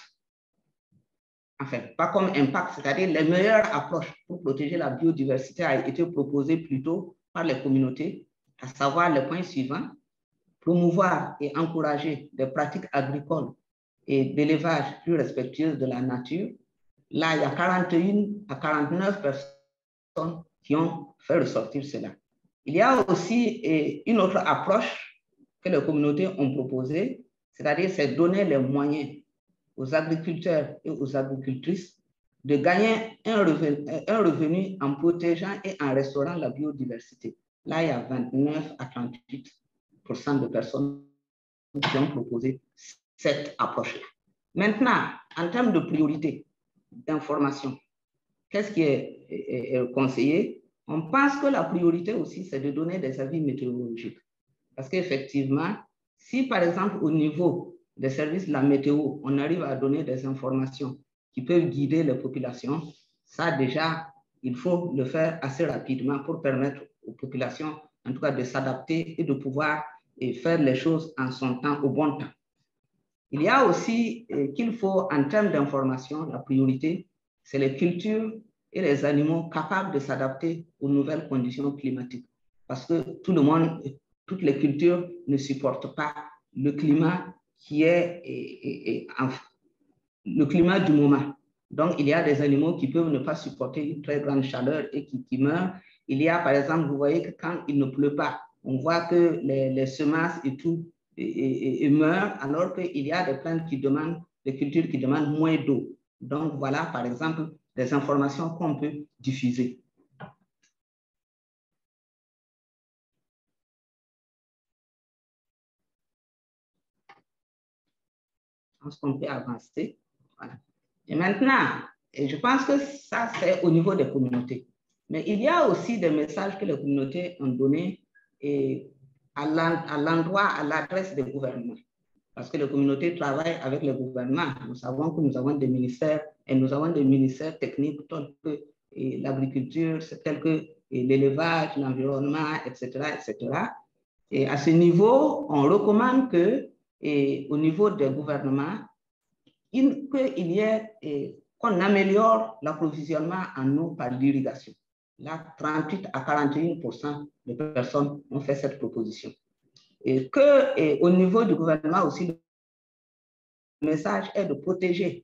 enfin, pas comme impact, c'est-à-dire les meilleures approches pour protéger la biodiversité a été proposée plutôt par les communautés, à savoir les points suivants: promouvoir et encourager des pratiques agricoles et d'élevage plus respectueuses de la nature. Là, il y a quarante et un à quarante-neuf personnes qui ont fait ressortir cela. Il y a aussi une autre approche que les communautés ont proposée, c'est-à-dire c'est donner les moyens aux agriculteurs et aux agricultrices de gagner un revenu, un revenu en protégeant et en restaurant la biodiversité. Là, il y a vingt-neuf à trente-huit pour cent de personnes qui ont proposé cette approche-là. Maintenant, en termes de priorité d'information, qu'est-ce qui est, est, est conseillé? On pense que la priorité aussi, c'est de donner des avis météorologiques. Parce qu'effectivement, si par exemple au niveau des services de la météo, on arrive à donner des informations qui peuvent guider les populations, ça déjà, il faut le faire assez rapidement pour permettre aux populations, en tout cas, de s'adapter et de pouvoir et faire les choses en son temps, au bon temps. Il y a aussi eh, qu'il faut, en termes d'information, la priorité, c'est les cultures et les animaux capables de s'adapter aux nouvelles conditions climatiques. Parce que tout le monde, toutes les cultures ne supportent pas le climat qui est, est, est, est le climat du moment. Donc, il y a des animaux qui peuvent ne pas supporter une très grande chaleur et qui, qui meurent. Il y a, par exemple, vous voyez que quand il ne pleut pas, on voit que les, les semences et tout et, et, et meurent, alors qu'il y a des plantes qui demandent, des cultures qui demandent moins d'eau. Donc, voilà, par exemple, des informations qu'on peut diffuser. Je pense qu'on peut avancer. Voilà. Et maintenant, et je pense que ça, c'est au niveau des communautés. Mais il y a aussi des messages que les communautés ont donnés et à l'endroit, à l'adresse des gouvernements. Parce que les communautés travaillent avec les gouvernements. Nous savons que nous avons des ministères et nous avons des ministères techniques tels que l'agriculture, tels que l'élevage, l'environnement, et cetera, et cetera. Et à ce niveau, on recommande que, et au niveau des gouvernements, qu'il y ait, qu'on améliore l'approvisionnement en eau par l'irrigation. Là, trente-huit à quarante et un pour cent de personnes ont fait cette proposition. Et que, et au niveau du gouvernement aussi, le message est de protéger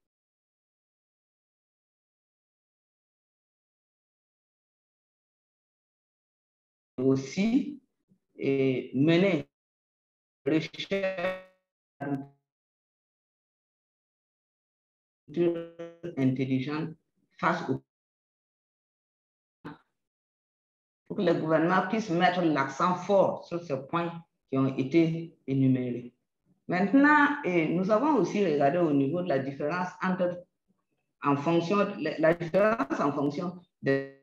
aussi et mener recherche intelligente face au pour que le gouvernement puisse mettre l'accent fort sur ces points qui ont été énumérés. Maintenant, et nous avons aussi regardé au niveau de la différence entre, en fonction, la, la différence en fonction de...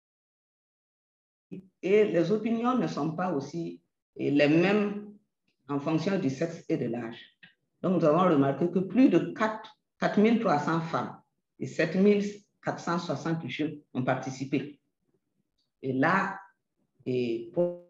Et les opinions ne sont pas aussi les mêmes en fonction du sexe et de l'âge. Donc, nous avons remarqué que plus de quatre mille trois cents femmes et sept mille quatre cent soixante jeunes ont participé. Et là, et pour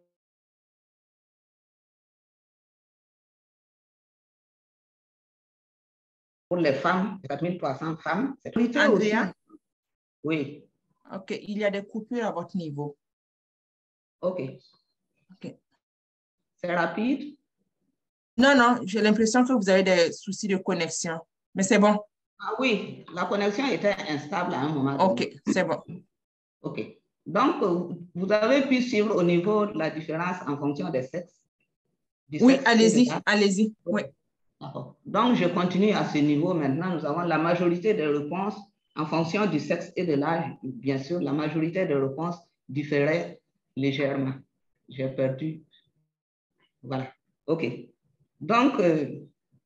Pour les femmes, quatre mille trois cents femmes, c'est Andrea? Aussi. Oui. OK, il y a des coupures à votre niveau. OK. OK. C'est rapide? Non, non, j'ai l'impression que vous avez des soucis de connexion, mais c'est bon. Ah oui, la connexion était instable à un moment OK, donné. c'est bon. OK. Donc, vous avez pu suivre au niveau de la différence en fonction des sexes? Oui, allez-y, allez-y. Oui. Donc, je continue à ce niveau. Maintenant, nous avons la majorité des réponses en fonction du sexe et de l'âge. Bien sûr, la majorité des réponses différaient légèrement. J'ai perdu. Voilà. OK. Donc, euh,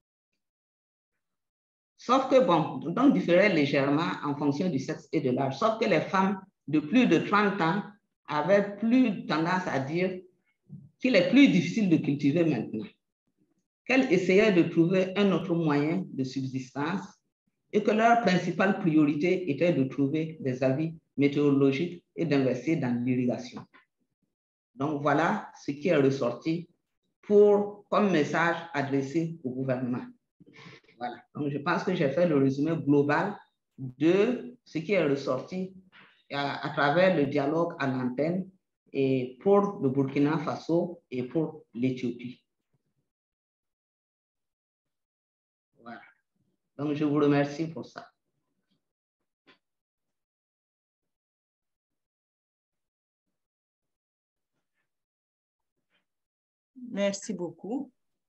sauf que, bon, donc différaient légèrement en fonction du sexe et de l'âge. Sauf que les femmes de plus de trente ans avaient plus tendance à dire qu'il est plus difficile de cultiver maintenant, qu'elles essayaient de trouver un autre moyen de subsistance et que leur principale priorité était de trouver des avis météorologiques et d'investir dans l'irrigation. Donc, voilà ce qui est ressorti pour, comme message adressé au gouvernement. Voilà. Donc, je pense que j'ai fait le résumé global de ce qui est ressorti à, à travers le dialogue à l'antenne et pour le Burkina Faso et pour l'Éthiopie. Voilà. Donc, je vous remercie pour ça. Merci beaucoup.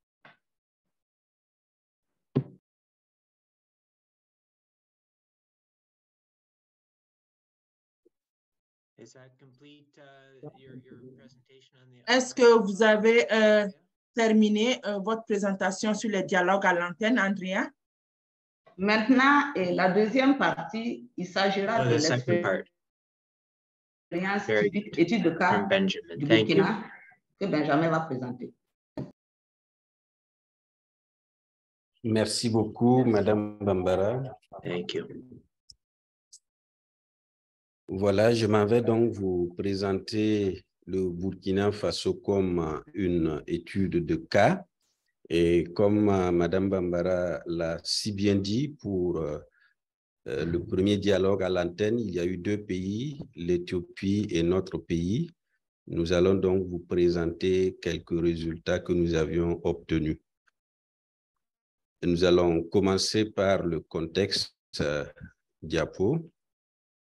Est-ce que vous avez euh, terminé euh, votre présentation sur le dialogue à l'antenne, Andrea? Maintenant, et la deuxième partie, il s'agira de l'expérience typique, étude de cas du Burkina que Benjamin va présenter. Merci beaucoup, Madame Bambara. Thank you. Voilà, je m'en vais donc vous présenter le Burkina Faso comme une étude de cas. Et comme Madame Bambara l'a si bien dit, pour euh, le premier dialogue à l'antenne, il y a eu deux pays, l'Éthiopie et notre pays. Nous allons donc vous présenter quelques résultats que nous avions obtenus. Nous allons commencer par le contexte euh, diapo.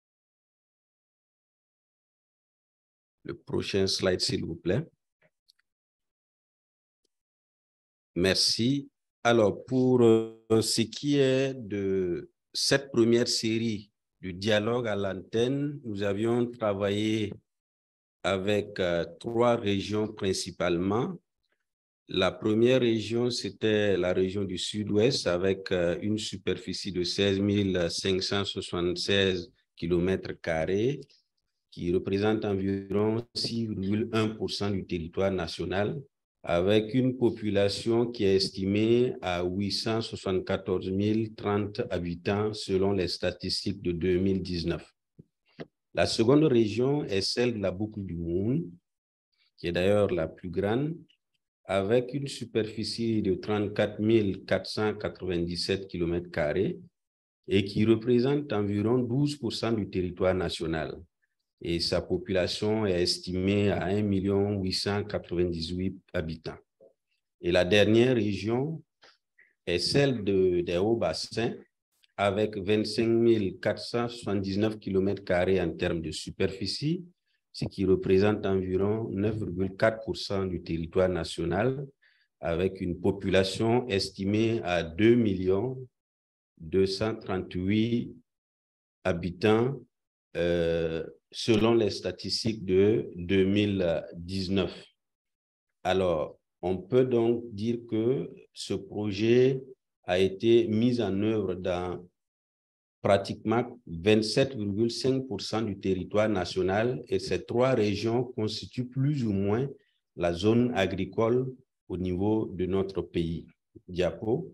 Le prochain slide, s'il vous plaît. Merci. Alors, pour euh, ce qui est de cette première série du dialogue à l'antenne, nous avions travaillé avec euh, trois régions principalement. La première région, c'était la région du Sud-Ouest avec euh, une superficie de seize mille cinq cent soixante-seize kilomètres carrés qui représente environ six virgule un pour cent du territoire national, avec une population qui est estimée à huit cent soixante-quatorze mille trente habitants selon les statistiques de deux mille dix-neuf. La seconde région est celle de la boucle du Moun, qui est d'ailleurs la plus grande, avec une superficie de trente-quatre mille quatre cent quatre-vingt-dix-sept kilomètres carrés et qui représente environ douze pour cent du territoire national. Et sa population est estimée à un million huit cent quatre-vingt-dix-huit habitants. Et la dernière région est celle de, des Hauts-Bassins, avec vingt-cinq mille quatre cent soixante-dix-neuf kilomètres carrés en termes de superficie, ce qui représente environ neuf virgule quatre pour cent du territoire national, avec une population estimée à deux millions deux cent trente-huit habitants, euh, selon les statistiques de deux mille dix-neuf. Alors, on peut donc dire que ce projet a été mis en œuvre dans pratiquement vingt-sept virgule cinq pour cent du territoire national et ces trois régions constituent plus ou moins la zone agricole au niveau de notre pays. Diapo.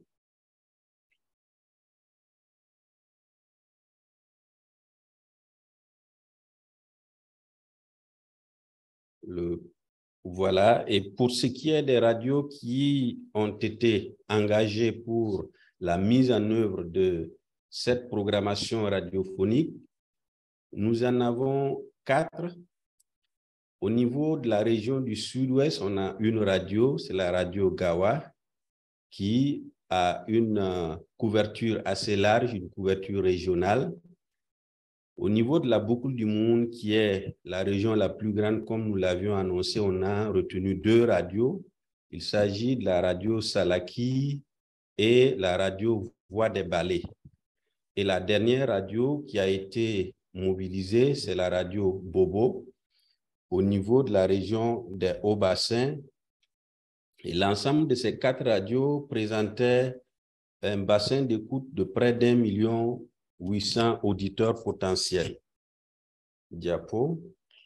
Le, voilà, et pour ce qui est des radios qui ont été engagées pour la mise en œuvre de cette programmation radiophonique, nous en avons quatre. Au niveau de la région du Sud-Ouest, on a une radio, c'est la radio Gawa, qui a une couverture assez large, une couverture régionale. Au niveau de la boucle du Moun, qui est la région la plus grande, comme nous l'avions annoncé, on a retenu deux radios. Il s'agit de la radio Salaki et la radio Voix des Balais. Et la dernière radio qui a été mobilisée, c'est la radio Bobo, au niveau de la région des Hauts-Bassins. Et l'ensemble de ces quatre radios présentait un bassin d'écoute de près d'un million huit cents auditeurs potentiels. Diapo.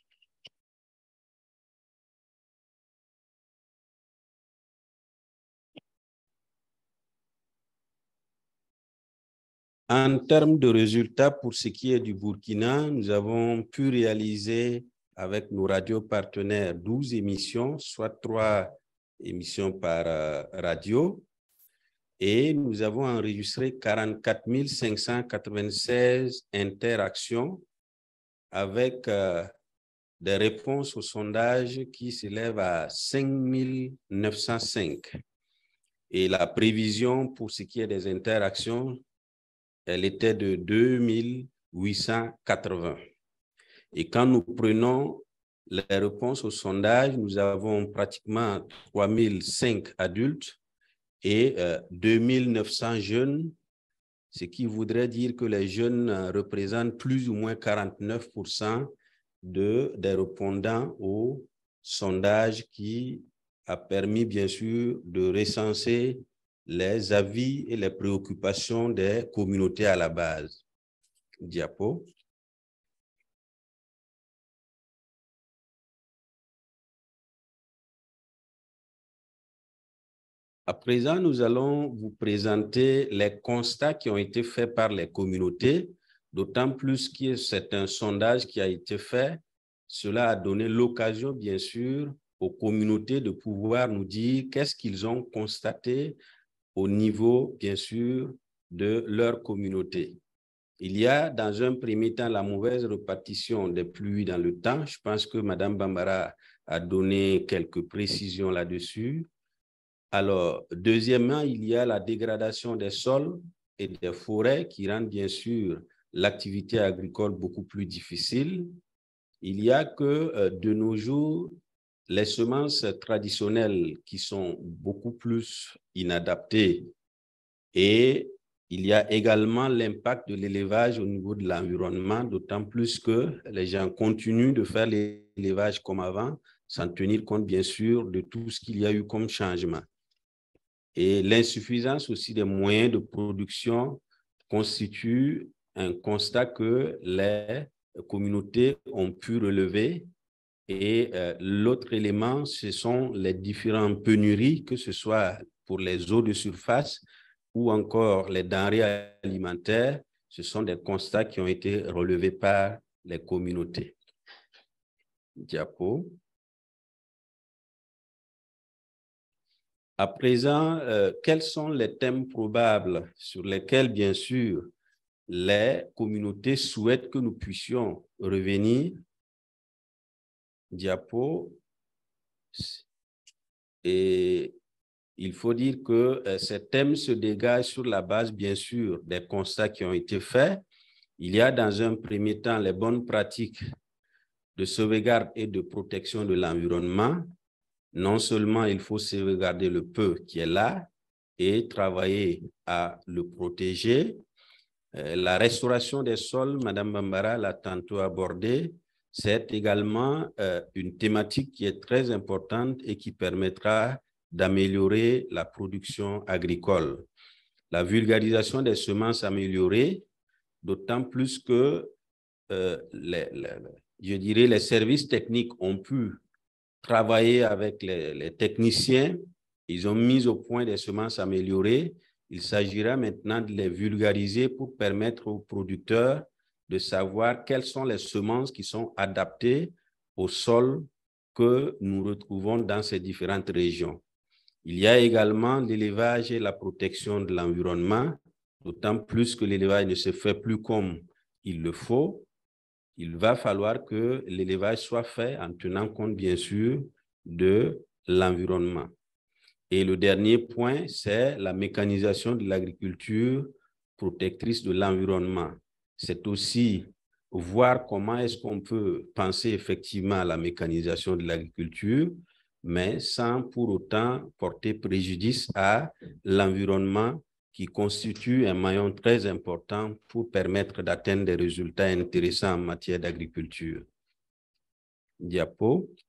En termes de résultats, pour ce qui est du Burkina, nous avons pu réaliser avec nos radios partenaires douze émissions, soit trois émissions par euh, radio. Et nous avons enregistré quarante-quatre mille cinq cent quatre-vingt-seize interactions avec euh, des réponses au sondage qui s'élèvent à cinq mille neuf cent cinq. Et la prévision pour ce qui est des interactions, elle était de deux mille huit cent quatre-vingts. Et quand nous prenons les réponses au sondage, nous avons pratiquement trois mille cinq adultes et euh, deux mille neuf cents jeunes, ce qui voudrait dire que les jeunes euh, représentent plus ou moins quarante-neuf pour cent de, des répondants au sondage qui a permis bien sûr de recenser les avis et les préoccupations des communautés à la base. Diapo. À présent, nous allons vous présenter les constats qui ont été faits par les communautés, d'autant plus que c'est un sondage qui a été fait. Cela a donné l'occasion, bien sûr, aux communautés de pouvoir nous dire qu'est-ce qu'ils ont constaté au niveau, bien sûr, de leur communauté. Il y a, dans un premier temps, la mauvaise répartition des pluies dans le temps. Je pense que Madame Bambara a donné quelques précisions là-dessus. Alors, deuxièmement, il y a la dégradation des sols et des forêts qui rendent bien sûr l'activité agricole beaucoup plus difficile. Il y a que euh, de nos jours, les semences traditionnelles qui sont beaucoup plus inadaptées, et il y a également l'impact de l'élevage au niveau de l'environnement, d'autant plus que les gens continuent de faire l'élevage comme avant, sans tenir compte bien sûr de tout ce qu'il y a eu comme changement. Et l'insuffisance aussi des moyens de production constitue un constat que les communautés ont pu relever. Et euh, l'autre élément, ce sont les différentes pénuries, que ce soit pour les eaux de surface ou encore les denrées alimentaires. Ce sont des constats qui ont été relevés par les communautés. Diapo. À présent, euh, quels sont les thèmes probables sur lesquels, bien sûr, les communautés souhaitent que nous puissions revenir? Diapo. Et il faut dire que euh, ces thèmes se dégagent sur la base, bien sûr, des constats qui ont été faits. Il y a dans un premier temps les bonnes pratiques de sauvegarde et de protection de l'environnement. Non seulement il faut sauvegarder le peu qui est là et travailler à le protéger. Euh, la restauration des sols, Madame Bambara l'a tantôt abordé, c'est également euh, une thématique qui est très importante et qui permettra d'améliorer la production agricole. La vulgarisation des semences améliorées, d'autant plus que euh, les, les, je dirais les services techniques ont pu travailler avec les, les techniciens, ils ont mis au point des semences améliorées. Il s'agira maintenant de les vulgariser pour permettre aux producteurs de savoir quelles sont les semences qui sont adaptées au sol que nous retrouvons dans ces différentes régions. Il y a également l'élevage et la protection de l'environnement, d'autant plus que l'élevage ne se fait plus comme il le faut. Il va falloir que l'élevage soit fait en tenant compte, bien sûr, de l'environnement. Et le dernier point, c'est la mécanisation de l'agriculture protectrice de l'environnement. C'est aussi voir comment est-ce qu'on peut penser effectivement à la mécanisation de l'agriculture, mais sans pour autant porter préjudice à l'environnement qui constitue un maillon très important pour permettre d'atteindre des résultats intéressants en matière d'agriculture. Diapo.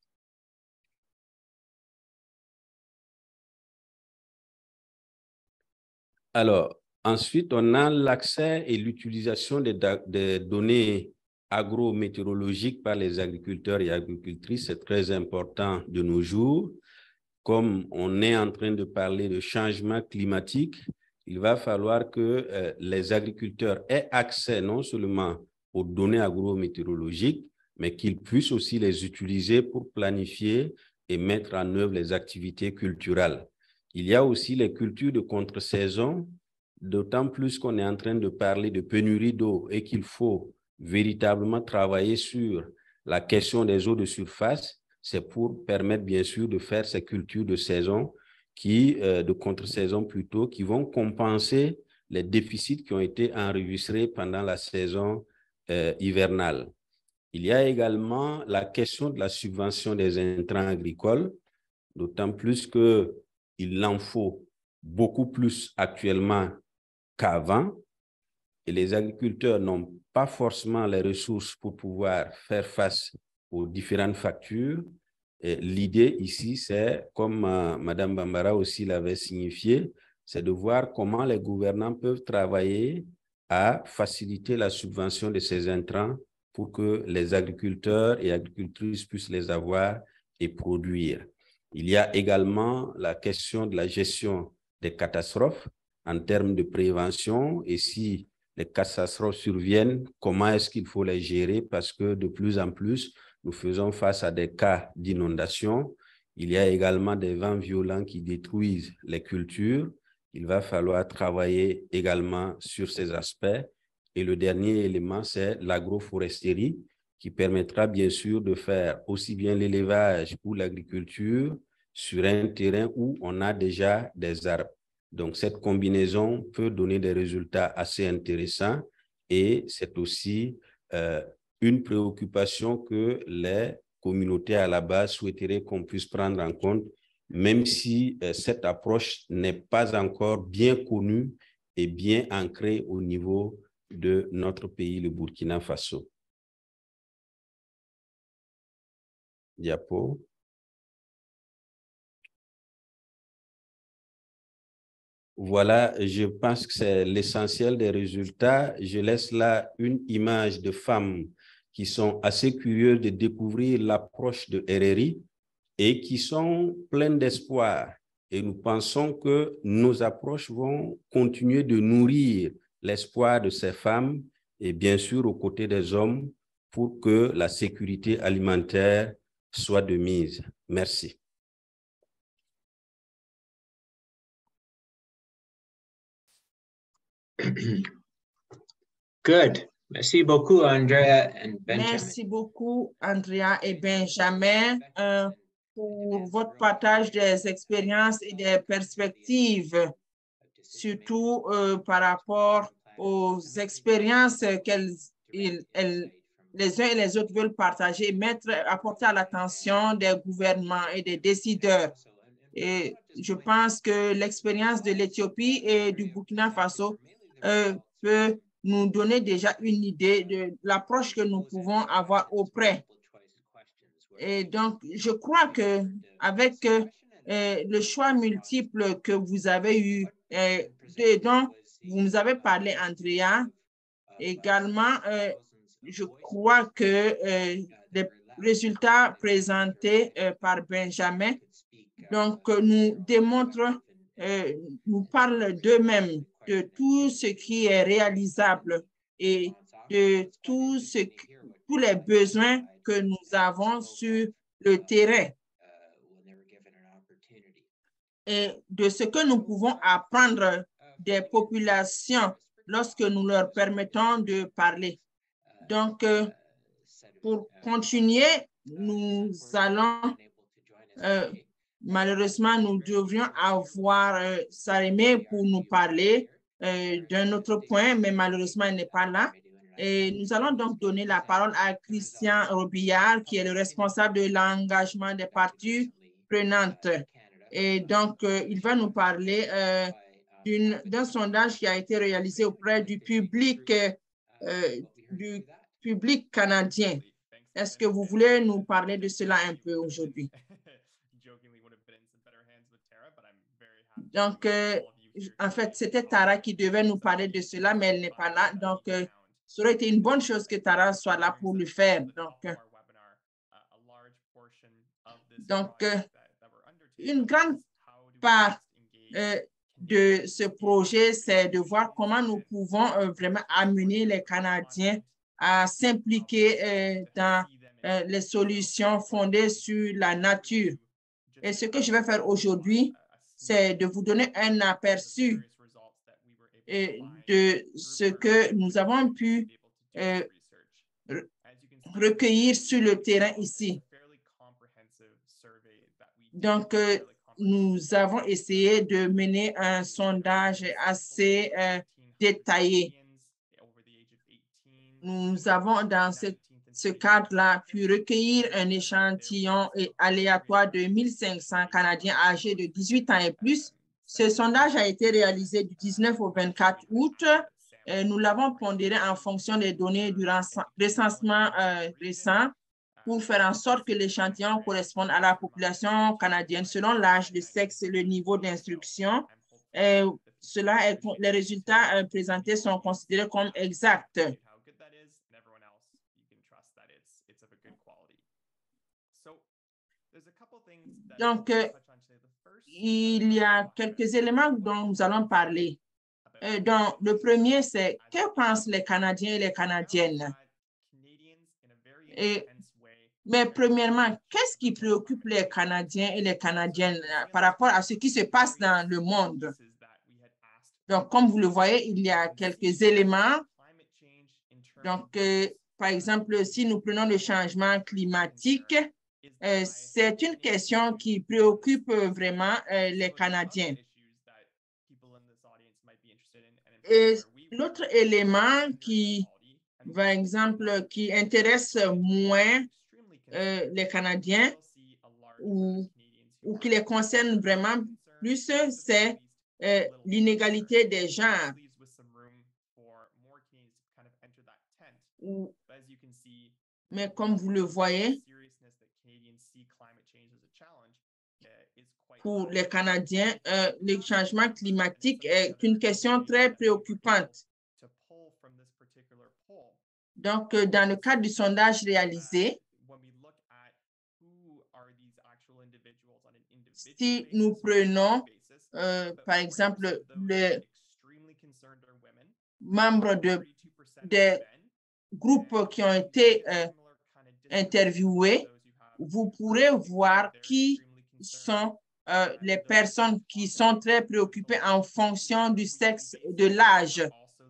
Alors, ensuite, on a l'accès et l'utilisation des, des données agrométéorologiques par les agriculteurs et agricultrices. C'est très important de nos jours. Comme on est en train de parler de changement climatique, il va falloir que euh, les agriculteurs aient accès non seulement aux données agrométéorologiques, mais qu'ils puissent aussi les utiliser pour planifier et mettre en œuvre les activités culturelles. Il y a aussi les cultures de contre-saison, d'autant plus qu'on est en train de parler de pénurie d'eau et qu'il faut véritablement travailler sur la question des eaux de surface. C'est pour permettre bien sûr de faire ces cultures de saison, qui, euh, de contre-saison plutôt, qui vont compenser les déficits qui ont été enregistrés pendant la saison euh, hivernale. Il y a également la question de la subvention des intrants agricoles, d'autant plus qu'il en faut beaucoup plus actuellement qu'avant, et les agriculteurs n'ont pas forcément les ressources pour pouvoir faire face aux différentes factures. L'idée ici, c'est, comme euh, Madame Bambara aussi l'avait signifié, c'est de voir comment les gouvernants peuvent travailler à faciliter la subvention de ces intrants pour que les agriculteurs et agricultrices puissent les avoir et produire. Il y a également la question de la gestion des catastrophes en termes de prévention, et si les catastrophes surviennent, comment est-ce qu'il faut les gérer, parce que de plus en plus, nous faisons face à des cas d'inondation. Il y a également des vents violents qui détruisent les cultures. Il va falloir travailler également sur ces aspects. Et le dernier élément, c'est l'agroforesterie, qui permettra bien sûr de faire aussi bien l'élevage ou l'agriculture sur un terrain où on a déjà des arbres. Donc, cette combinaison peut donner des résultats assez intéressants, et c'est aussi euh, une préoccupation que les communauté à la base souhaiterait qu'on puisse prendre en compte, même si euh, cette approche n'est pas encore bien connue et bien ancrée au niveau de notre pays, le Burkina Faso. Diapo. Voilà, je pense que c'est l'essentiel des résultats. Je laisse là une image de femmes qui sont assez curieuses de découvrir l'approche de R R I et qui sont pleines d'espoir. Et nous pensons que nos approches vont continuer de nourrir l'espoir de ces femmes et bien sûr aux côtés des hommes pour que la sécurité alimentaire soit de mise. Merci. Good. Merci beaucoup, Andrea and Benjamin. Merci beaucoup, Andrea et Benjamin, euh, pour votre partage des expériences et des perspectives, surtout euh, par rapport aux expériences qu'elles ils, elles, les uns et les autres veulent partager et mettre, apporter à l'attention des gouvernements et des décideurs. Et je pense que l'expérience de l'Éthiopie et du Burkina Faso euh, peut nous donner déjà une idée de l'approche que nous pouvons avoir auprès. Et donc, je crois que avec euh, le choix multiple que vous avez eu, euh, dont vous nous avez parlé, Andrea, également, euh, je crois que euh, les résultats présentés euh, par Benjamin donc, nous démontrent, euh, nous parlent d'eux-mêmes, de tout ce qui est réalisable et de tout ce, tous les besoins que nous avons sur le terrain et de ce que nous pouvons apprendre des populations lorsque nous leur permettons de parler. Donc, euh, pour continuer, nous allons euh, malheureusement, nous devrions avoir euh, Sarimé pour nous parler euh, d'un autre point, mais malheureusement, il n'est pas là. Et nous allons donc donner la parole à Christian Robillard, qui est le responsable de l'engagement des parties prenantes. Et donc, euh, il va nous parler euh, d'un sondage qui a été réalisé auprès du public, euh, du public canadien. Est-ce que vous voulez nous parler de cela un peu aujourd'hui? Donc, euh, en fait, c'était Tara qui devait nous parler de cela, mais elle n'est pas là. Donc, euh, ça aurait été une bonne chose que Tara soit là pour le faire. Donc, euh, donc euh, une grande part euh, de ce projet, c'est de voir comment nous pouvons euh, vraiment amener les Canadiens à s'impliquer euh, dans euh, les solutions fondées sur la nature. Et ce que je vais faire aujourd'hui, c'est de vous donner un aperçu de ce que nous avons pu euh, recueillir sur le terrain ici. Donc, euh, nous avons essayé de mener un sondage assez euh, détaillé. Nous avons, dans ce, ce cadre-là, pu recueillir un échantillon aléatoire de mille cinq cents Canadiens âgés de dix-huit ans et plus. Ce sondage a été réalisé du dix-neuf au vingt-quatre août. Et nous l'avons pondéré en fonction des données du recensement euh, récent pour faire en sorte que l'échantillon corresponde à la population canadienne selon l'âge, le sexe et le niveau d'instruction. Cela est, les résultats euh, présentés sont considérés comme exacts. Donc, euh, il y a quelques éléments dont nous allons parler. Euh, donc, le premier, c'est que pensent les Canadiens et les Canadiennes? Et, mais premièrement, qu'est-ce qui préoccupe les Canadiens et les Canadiennes par rapport à ce qui se passe dans le monde? Donc, comme vous le voyez, il y a quelques éléments. Donc, euh, par exemple, si nous prenons le changement climatique, euh, c'est une question qui préoccupe vraiment euh, les Canadiens. Et l'autre élément qui, par exemple, qui intéresse moins euh, les Canadiens ou, ou qui les concerne vraiment plus, c'est euh, l'inégalité des genres. Ou, mais comme vous le voyez, pour les Canadiens, euh, le changement climatique est une question très préoccupante. Donc, euh, dans le cadre du sondage réalisé, si nous prenons, euh, par exemple, les membres de, des groupes qui ont été euh, interviewés, vous pourrez voir qui sont euh, les personnes qui sont très préoccupées en fonction du sexe, de l'âge.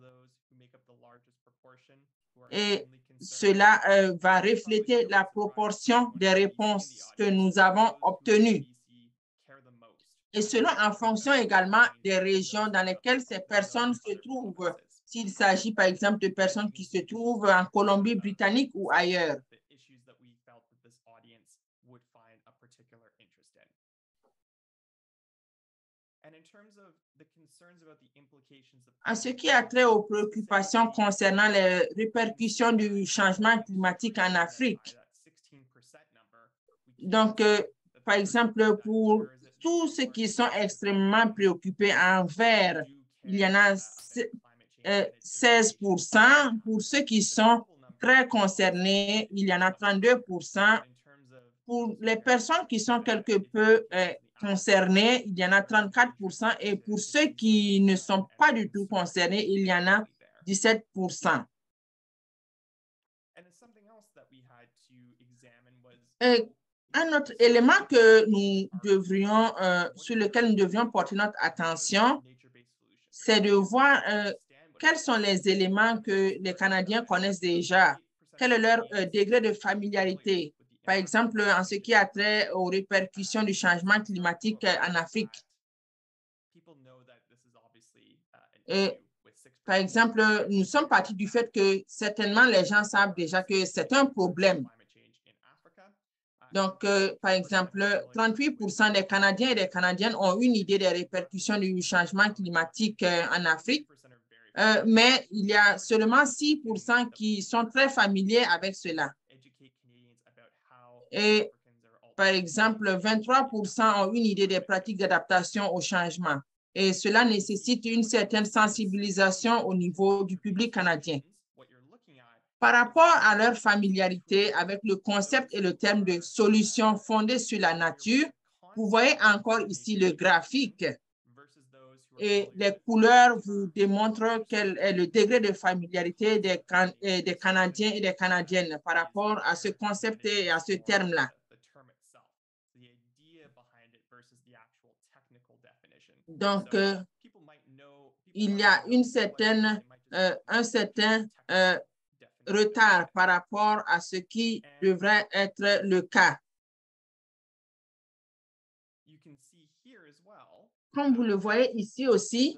Et cela euh, va refléter la proportion des réponses que nous avons obtenues. Et cela en fonction également des régions dans lesquelles ces personnes se trouvent. S'il s'agit par exemple de personnes qui se trouvent en Colombie-Britannique ou ailleurs. En ce qui a trait aux préoccupations concernant les répercussions du changement climatique en Afrique, donc, euh, par exemple, pour tous ceux qui sont extrêmement préoccupés en vert, il y en a euh, seize pour cent. Pour ceux qui sont très concernés, il y en a trente-deux pour cent. Pour les personnes qui sont quelque peu euh, concernés, il y en a trente-quatre pour cent et pour ceux qui ne sont pas du tout concernés, il y en a dix-sept pour cent. Et un autre élément que nous devrions, euh, sur lequel nous devrions porter notre attention, c'est de voir euh, quels sont les éléments que les Canadiens connaissent déjà, quel est leur euh, degré de familiarité. Par exemple, en ce qui a trait aux répercussions du changement climatique en Afrique. Et, par exemple, nous sommes partis du fait que certainement les gens savent déjà que c'est un problème. Donc, euh, par exemple, trente-huit pour cent des Canadiens et des Canadiennes ont une idée des répercussions du changement climatique euh, en Afrique, euh, mais il y a seulement six pour cent qui sont très familiers avec cela. Et par exemple, vingt-trois pour cent ont une idée des pratiques d'adaptation au changement. Et cela nécessite une certaine sensibilisation au niveau du public canadien. Par rapport à leur familiarité avec le concept et le terme de solution fondée sur la nature, vous voyez encore ici le graphique. Et les couleurs vous démontrent quel est le degré de familiarité des, can des Canadiens et des Canadiennes par rapport à ce concept et à ce terme-là. Donc, euh, il y a une certaine, euh, un certain euh, retard par rapport à ce qui devrait être le cas. Comme vous le voyez ici aussi,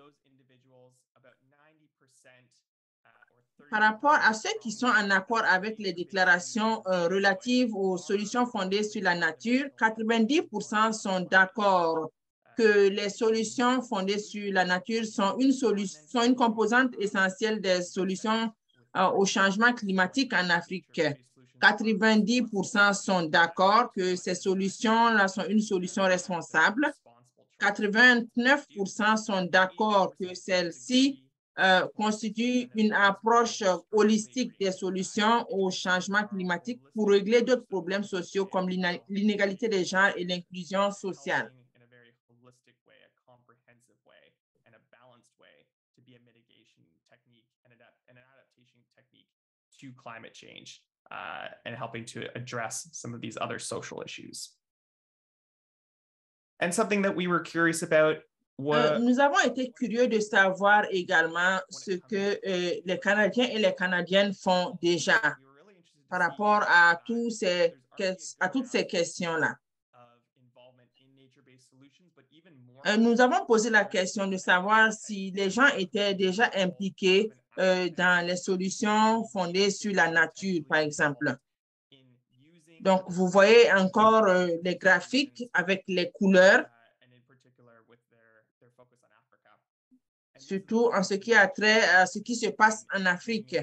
par rapport à ceux qui sont en accord avec les déclarations euh, relatives aux solutions fondées sur la nature, quatre-vingt-dix pour cent sont d'accord que les solutions fondées sur la nature sont une, sont une composante essentielle des solutions euh, au changement climatique en Afrique. quatre-vingt-dix pour cent sont d'accord que ces solutions-là sont une solution responsable. quatre-vingt-neuf pour cent sont d'accord que celle-ci euh, constitue une approche holistique des solutions au changement climatique pour régler d'autres problèmes sociaux comme l'inégalité des genres et l'inclusion sociale. To climate change uh, and helping to address some of these other social issues. And something that we were curious about was... Euh, nous avons été curieux de savoir également ce que euh, les Canadiens et les Canadiennes font déjà par rapport à, tous ces, à toutes ces questions-là. Euh, nous avons posé la question de savoir si les gens étaient déjà impliqués euh, dans les solutions fondées sur la nature, par exemple. Donc, vous voyez encore euh, les graphiques avec les couleurs, surtout en ce qui a trait à ce qui se passe en Afrique.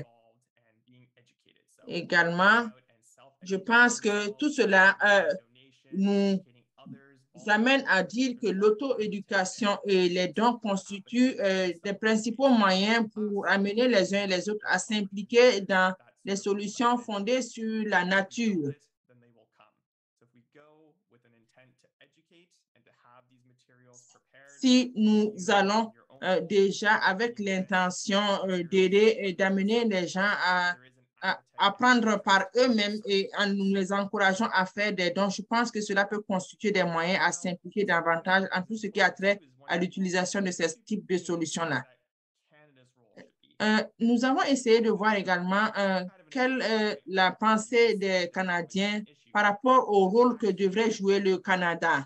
Également, je pense que tout cela euh, nous amène à dire que l'auto-éducation et les dons constituent euh, des principaux moyens pour amener les uns et les autres à s'impliquer dans les solutions fondées sur la nature. Si nous allons euh, déjà avec l'intention euh, d'aider et d'amener les gens à, à apprendre par eux-mêmes et en nous les encourageant à faire des dons, je pense que cela peut constituer des moyens à s'impliquer davantage en tout ce qui a trait à l'utilisation de ce type de solutions-là. Euh, nous avons essayé de voir également euh, quelle est la pensée des Canadiens par rapport au rôle que devrait jouer le Canada.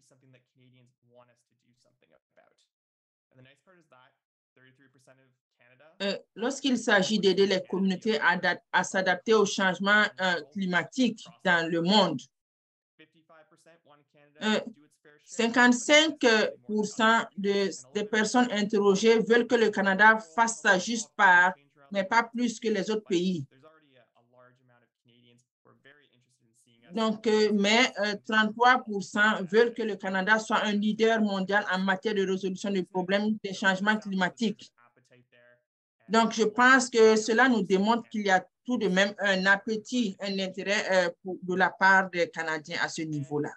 Euh, Lorsqu'il s'agit d'aider les communautés à, à s'adapter au changement euh, climatique dans le monde, euh, cinquante-cinq pour cent de, des personnes interrogées veulent que le Canada fasse sa juste part, mais pas plus que les autres pays. Donc, euh, mais euh, trente-trois pour cent veulent que le Canada soit un leader mondial en matière de résolution des problèmes des changements climatiques. Donc, je pense que cela nous démontre qu'il y a tout de même un appétit, un intérêt euh, pour, de la part des Canadiens à ce niveau-là.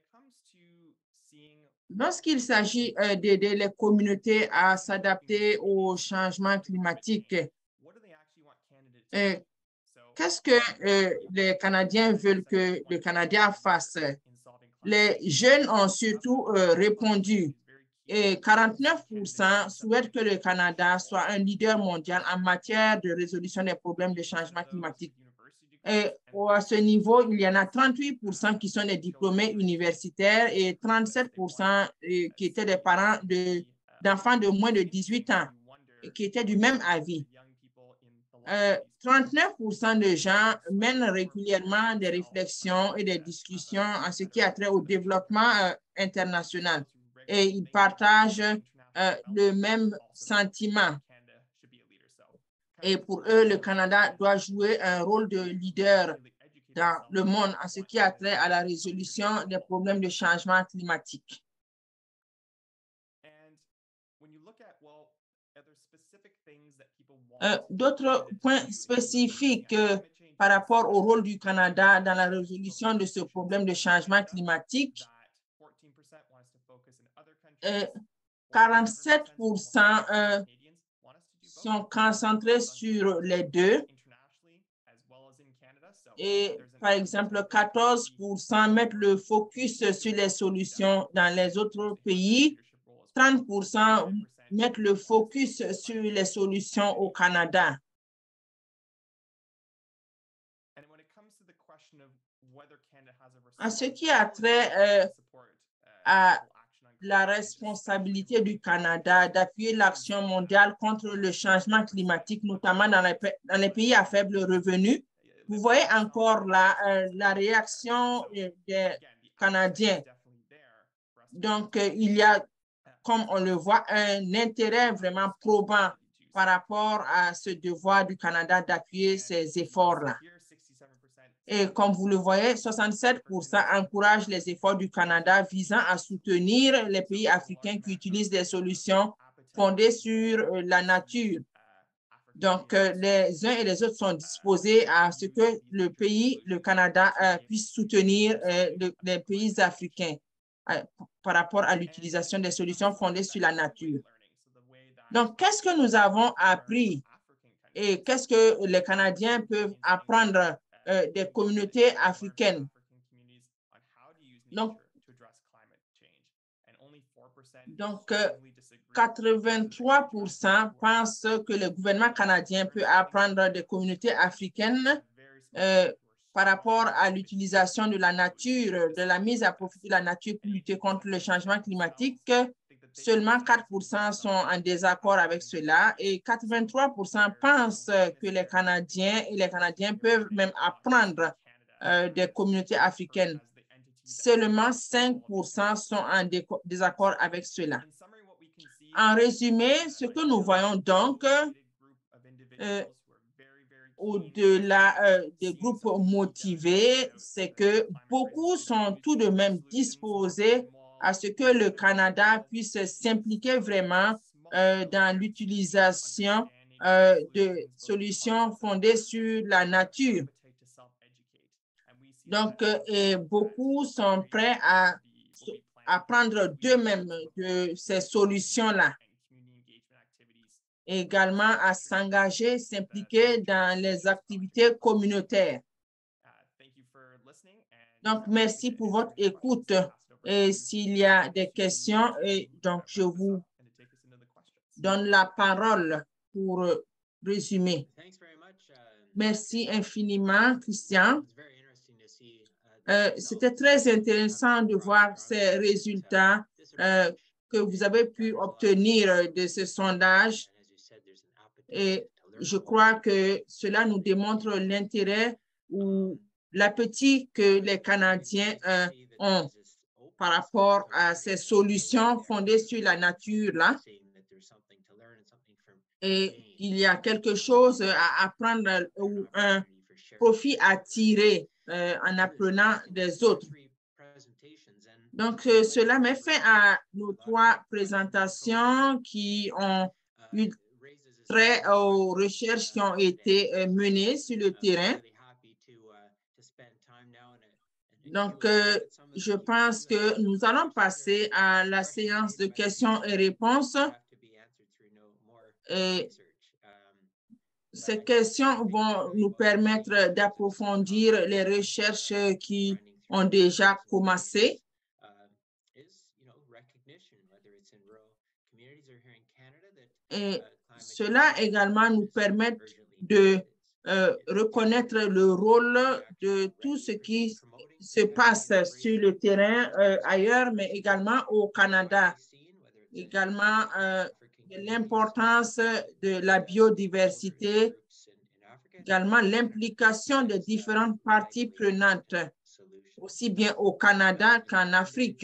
Lorsqu'il s'agit euh, d'aider les communautés à s'adapter au changement climatique, euh, qu'est-ce que euh, les Canadiens veulent que le Canada fasse? Les jeunes ont surtout euh, répondu. Et quarante-neuf pour cent souhaitent que le Canada soit un leader mondial en matière de résolution des problèmes de changement climatique. Et à ce niveau, il y en a trente-huit pour cent qui sont des diplômés universitaires et trente-sept pour cent qui étaient des parents de, d'enfants de moins de dix-huit ans qui étaient du même avis. Euh, trente-neuf pour cent de gens mènent régulièrement des réflexions et des discussions en ce qui a trait au développement euh, international. Et ils partagent euh, le même sentiment. Et pour eux, le Canada doit jouer un rôle de leader dans le monde en ce qui a trait à la résolution des problèmes de changement climatique. Euh, D'autres points spécifiques euh, par rapport au rôle du Canada dans la résolution de ce problème de changement climatique, euh, quarante-sept pour cent euh, sont concentrés sur les deux. Et par exemple, quatorze pour cent mettent le focus sur les solutions dans les autres pays. trente pour cent mettent le focus sur les solutions au Canada. En ce qui a trait euh, à la responsabilité du Canada d'appuyer l'action mondiale contre le changement climatique, notamment dans les, dans les pays à faible revenu, vous voyez encore la, euh, la réaction euh, des Canadiens. Donc, euh, il y a, comme on le voit, un intérêt vraiment probant par rapport à ce devoir du Canada d'appuyer ces efforts-là. Et comme vous le voyez, soixante-sept pour cent encouragent les efforts du Canada visant à soutenir les pays africains qui utilisent des solutions fondées sur euh, la nature. Donc, euh, les uns et les autres sont disposés à ce que le pays, le Canada, euh, puisse soutenir euh, le, les pays africains euh, par rapport à l'utilisation des solutions fondées sur la nature. Donc, qu'est-ce que nous avons appris et qu'est-ce que les Canadiens peuvent apprendre euh, des communautés africaines? Donc, donc euh, quatre-vingt-trois pour cent pensent que le gouvernement canadien peut apprendre des communautés africaines euh, par rapport à l'utilisation de la nature, de la mise à profit de la nature pour lutter contre le changement climatique. Seulement quatre pour cent sont en désaccord avec cela et quatre-vingt-trois pour cent pensent que les Canadiens et les Canadiens peuvent même apprendre euh, des communautés africaines. Seulement cinq pour cent sont en désaccord avec cela. En résumé, ce que nous voyons donc, euh, au-delà euh, des groupes motivés, c'est que beaucoup sont tout de même disposés à ce que le Canada puisse s'impliquer vraiment euh, dans l'utilisation euh, de solutions fondées sur la nature. Donc, euh, et beaucoup sont prêts à apprendre d'eux-mêmes de ces solutions-là. Également à s'engager, s'impliquer dans les activités communautaires. Donc, merci pour votre écoute. Et s'il y a des questions, et donc je vous donne la parole pour résumer. Merci infiniment, Christian. Euh, C'était très intéressant de voir ces résultats euh, que vous avez pu obtenir de ce sondage. Et je crois que cela nous démontre l'intérêt ou l'appétit que les Canadiens euh, ont par rapport à ces solutions fondées sur la nature là. Et il y a quelque chose à apprendre ou un profit à tirer euh, en apprenant des autres. Donc, euh, cela met fin à nos trois présentations qui ont eu trait aux recherches qui ont été euh, menées sur le terrain. Donc, euh, je pense que nous allons passer à la séance de questions et réponses. Et ces questions vont nous permettre d'approfondir les recherches qui ont déjà commencé. Et cela également nous permet de euh, reconnaître le rôle de tout ce qui se passe sur le terrain euh, ailleurs, mais également au Canada. Également, euh, l'importance de la biodiversité, également l'implication des différentes parties prenantes, aussi bien au Canada qu'en Afrique.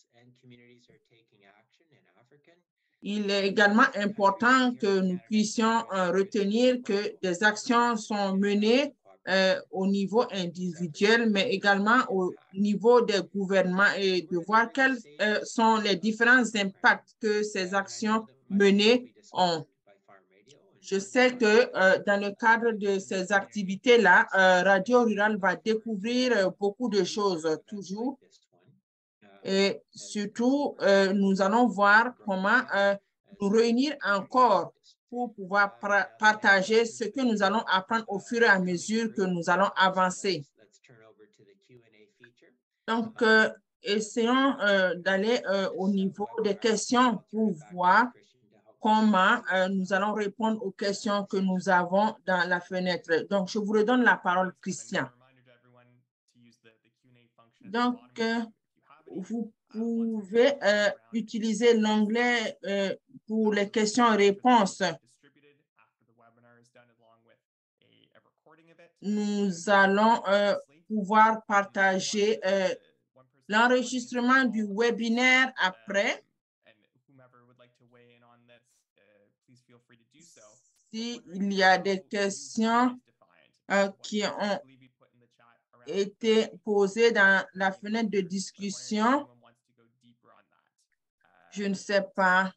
Il est également important que nous puissions euh, retenir que des actions sont menées euh, au niveau individuel, mais également au niveau des gouvernements et de voir quels euh, sont les différents impacts que ces actions menées ont. Je sais que euh, dans le cadre de ces activités-là, euh, Radio Rural va découvrir euh, beaucoup de choses toujours. Et surtout, euh, nous allons voir comment euh, nous réunir encore pour pouvoir partager ce que nous allons apprendre au fur et à mesure que nous allons avancer. Donc, euh, essayons euh, d'aller euh, au niveau des questions pour voir comment euh, nous allons répondre aux questions que nous avons dans la fenêtre. Donc, je vous redonne la parole, Christian. Donc, euh, vous pouvez euh, utiliser l'onglet euh, pour les questions et réponses. Nous allons euh, pouvoir partager euh, l'enregistrement du webinaire après. S'il y a des questions euh, qui ont été posées dans la fenêtre de discussion, je ne sais pas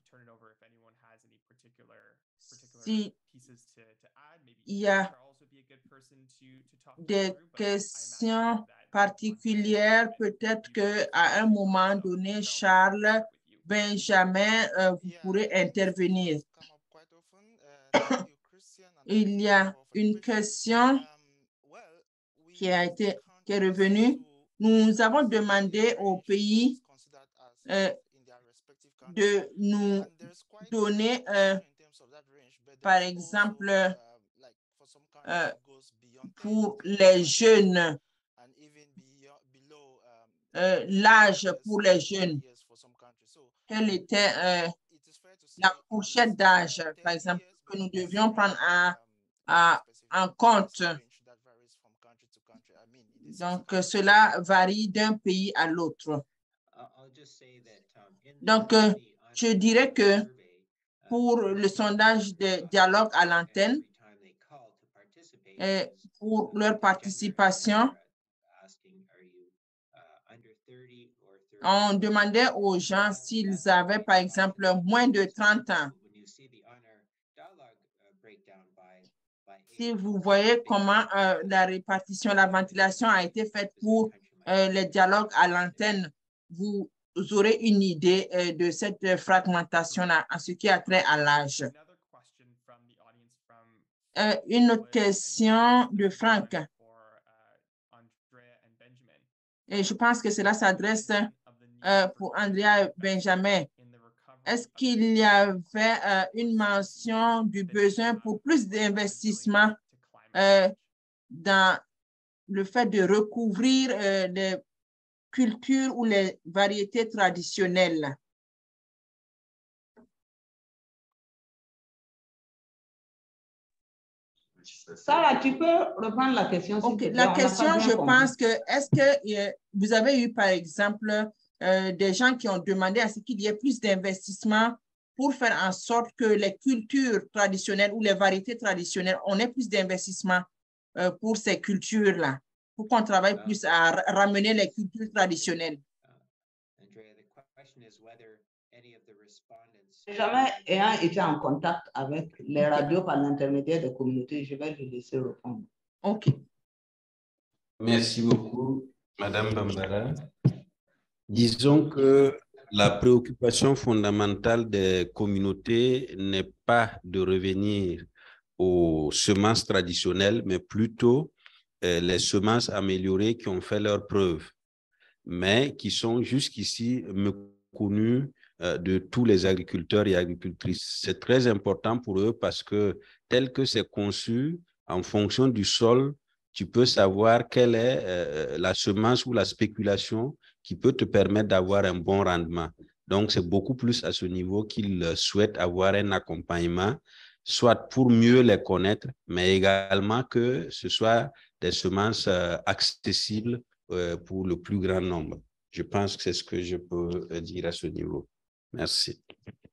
si il y a des questions particulières. Peut-être qu'à un moment donné, Charles, Benjamin, euh, vous pourrez intervenir. Il y a une question qui a été qui est revenue. Nous avons demandé au pays euh, de nous donner, euh, par exemple, euh, pour les jeunes, euh, l'âge pour les jeunes. Quelle était euh, la fourchette d'âge, par exemple, que nous devions prendre à, à, en compte? Donc, euh, cela varie d'un pays à l'autre. Donc, euh, je dirais que pour le sondage de dialogue à l'antenne, et pour leur participation, on demandait aux gens s'ils avaient, par exemple, moins de trente ans. Si vous voyez comment euh, la répartition, la ventilation a été faite pour euh, les dialogues à l'antenne, vous aurez une idée euh, de cette fragmentation-là en ce qui a trait à l'âge. Euh, une autre question de Franck. Et je pense que cela s'adresse euh, pour Andrea et Benjamin. Est-ce qu'il y avait euh, une mention du besoin pour plus d'investissement euh, dans le fait de recouvrir euh, les cultures ou les variétés traditionnelles? Sarah, tu peux reprendre la question? Okay. La question, je pense que, est-ce que euh, vous avez eu, par exemple, euh, des gens qui ont demandé à ce qu'il y ait plus d'investissement pour faire en sorte que les cultures traditionnelles ou les variétés traditionnelles, on ait plus d'investissement euh, pour ces cultures-là, pour qu'on travaille plus à ramener les cultures traditionnelles? Jamais ayant été en contact avec les radios par l'intermédiaire des communautés, je vais lui laisser répondre. OK. Merci beaucoup, Madame Bambara. Disons que la préoccupation fondamentale des communautés n'est pas de revenir aux semences traditionnelles, mais plutôt euh, les semences améliorées qui ont fait leurs preuves, mais qui sont jusqu'ici méconnues euh, de tous les agriculteurs et agricultrices. C'est très important pour eux parce que tel que c'est conçu, en fonction du sol, tu peux savoir quelle est euh, la semence ou la spéculation qui peut te permettre d'avoir un bon rendement. Donc, c'est beaucoup plus à ce niveau qu'ils souhaitent avoir un accompagnement, soit pour mieux les connaître, mais également que ce soit des semences euh, accessibles euh, pour le plus grand nombre. Je pense que c'est ce que je peux dire à ce niveau. Merci.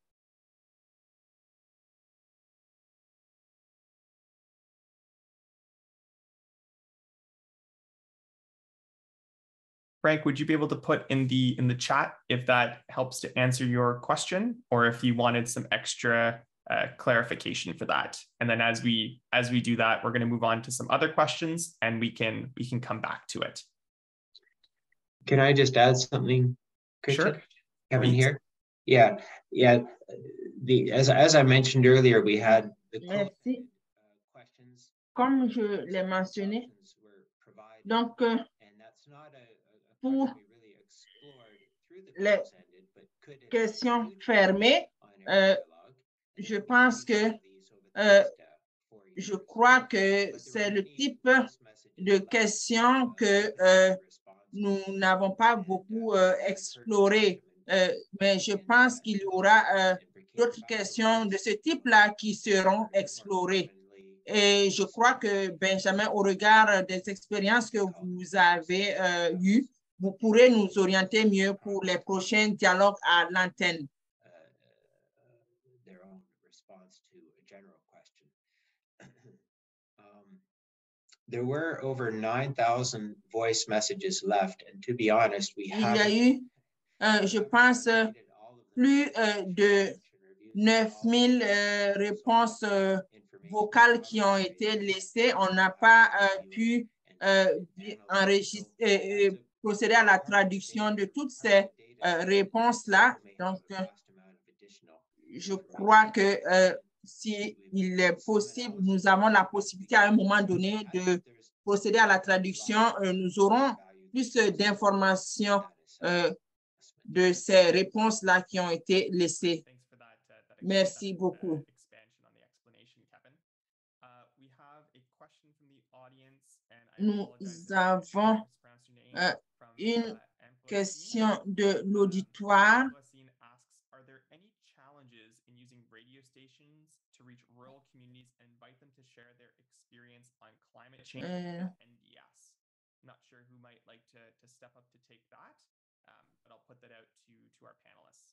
Frank, would you be able to put in the in the chat if that helps to answer your question, or if you wanted some extra uh, clarification for that? And then as we as we do that, we're going to move on to some other questions, and we can we can come back to it. Can I just add something, Christian? Sure. Kevin Please. here. Yeah, yeah. The as as I mentioned earlier, we had the Merci. questions. Comme je l'ai mentionné, donc euh, pour les questions fermées, euh, je pense que euh, je crois que c'est le type de questions que euh, nous n'avons pas beaucoup euh, exploré, euh, mais je pense qu'il y aura euh, d'autres questions de ce type-là qui seront explorées. Et je crois que, Benjamin, au regard des expériences que vous avez euh, eues, vous pourrez nous orienter mieux pour les prochains dialogues à l'antenne. There were over nine thousand voice messages left, and to be honest, we Il y a haven't eu, euh, je pense, euh, plus euh, de neuf mille euh, réponses euh, vocales qui ont été laissées. On n'a pas euh, pu euh, enregistrer, euh, procéder à la traduction de toutes ces euh, réponses-là. Donc, euh, je crois que euh, si il est possible, nous avons la possibilité à un moment donné de procéder à la traduction, euh, nous aurons plus d'informations euh, de ces réponses-là qui ont été laissées. Merci beaucoup. Nous avons euh, une question de l'auditoire. Euh, not sure who might like to, to step up to take that, um, but I'll put that out to, to our panelists.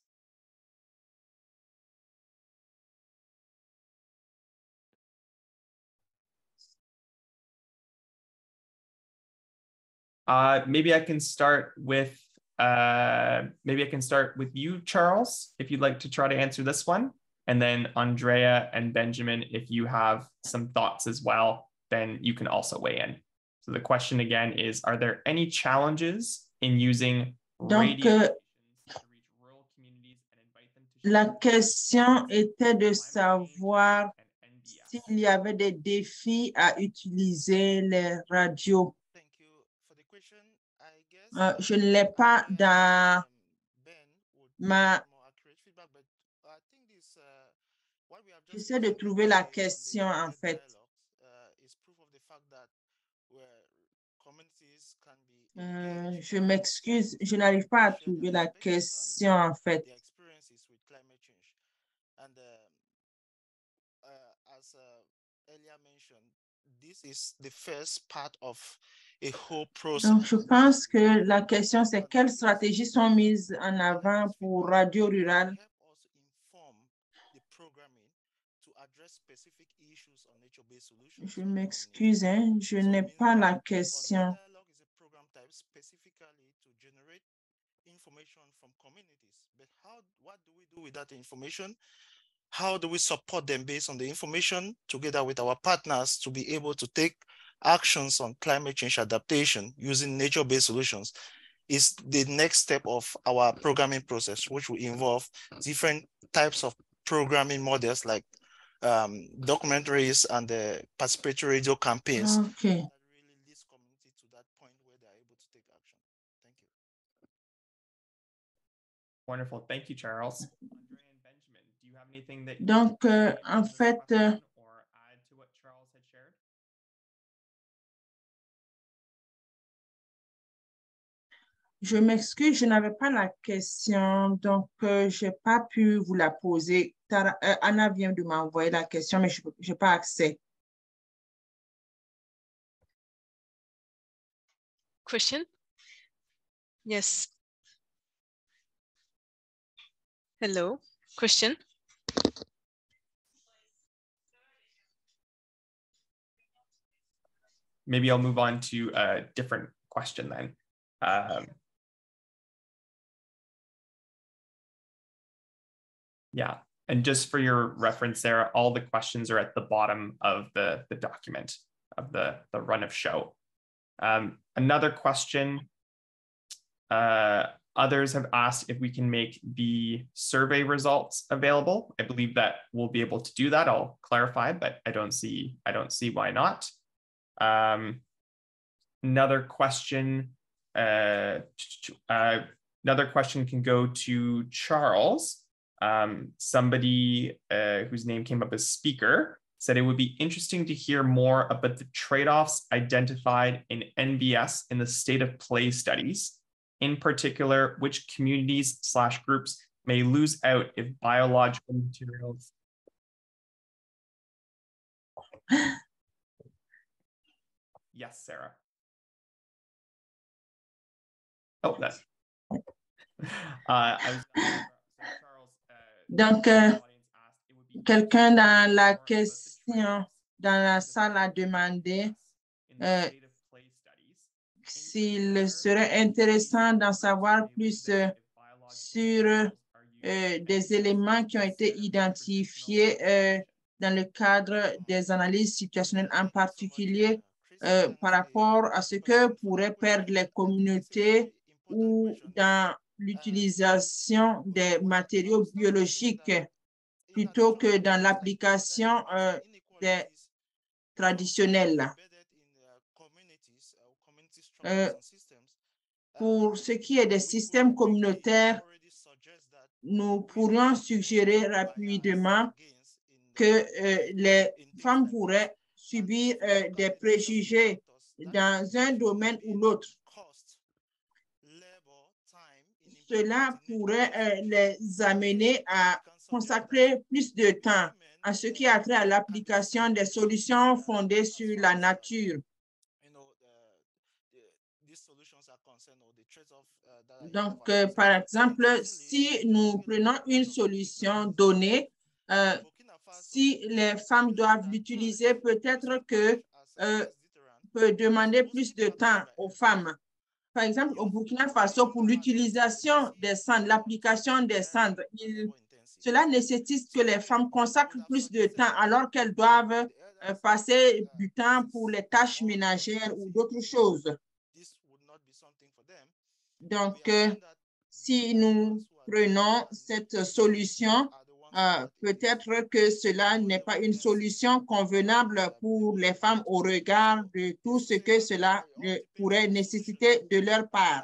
Uh, maybe I can start with uh, maybe I can start with you, Charles, if you'd like to try to answer this one. And then Andrea and Benjamin, if you have some thoughts as well, then you can also weigh in. So the question again is, are there any challenges in using Donc, euh, la question était de savoir s'il y avait des défis à utiliser les radios. Euh, je ne l'ai pas dans ma... J'essaie de trouver la question, en fait. Euh, je m'excuse, je n'arrive pas à trouver la question, en fait. Donc, je pense que la question, c'est quelles stratégies sont mises en avant pour Radio Rural Je m'excuse, hein, je n'ai pas la question. Information from communities, but how what do we do with that information? How do we support them based on the information together with our partners to be able to take actions on climate change adaptation using nature-based solutions is the next step of our programming process, which will involve different types of programming models like um, documentaries and the participatory radio campaigns. Okay. That really leads community to that point where they're able to take action. Thank you. Wonderful. Thank you, Charles. Andrea and Benjamin, do you have anything that you Donc, euh, en fait, euh, or add to what Charles had shared? je m'excuse, je n'avais pas la question, donc euh, je n'ai pas pu vous la poser. Tara, euh, Anna vient de m'envoyer la question, mais je n'ai pas accès. Question? Yes. Hello, question? Maybe I'll move on to a different question then. Um, yeah, and just for your reference there, all the questions are at the bottom of the, the document of the, the run of show. Um, another question, uh, others have asked if we can make the survey results available. I believe that we'll be able to do that. I'll clarify, but I don't see, I don't see why not. Um, another question, uh, uh, another question can go to Charles. Um, somebody uh, whose name came up as speaker said it would be interesting to hear more about the trade-offs identified in N B S in the state of play studies. In particular, which communities slash groups may lose out if biological materials. Yes, Sarah. Oh, that's. Uh, I was, Charles, uh, Donc, euh, quelqu'un dans la question, dans la salle a demandé euh, s'il serait intéressant d'en savoir plus euh, sur euh, des éléments qui ont été identifiés euh, dans le cadre des analyses situationnelles, en particulier euh, par rapport à ce que pourraient perdre les communautés ou dans l'utilisation des matériaux biologiques plutôt que dans l'application euh, des traditionnels. Euh, pour ce qui est des systèmes communautaires, nous pourrions suggérer rapidement que euh, les femmes pourraient subir euh, des préjugés dans un domaine ou l'autre. Cela pourrait euh, les amener à consacrer plus de temps à ce qui a trait à l'application des solutions fondées sur la nature. Donc, euh, par exemple, si nous prenons une solution donnée, euh, si les femmes doivent l'utiliser, peut-être que euh, peut demander plus de temps aux femmes. Par exemple, au Burkina Faso, pour l'utilisation des cendres, l'application des cendres, il, cela nécessite que les femmes consacrent plus de temps alors qu'elles doivent euh, passer du temps pour les tâches ménagères ou d'autres choses. Donc, euh, si nous prenons cette solution, euh, peut-être que cela n'est pas une solution convenable pour les femmes au regard de tout ce que cela euh, pourrait nécessiter de leur part.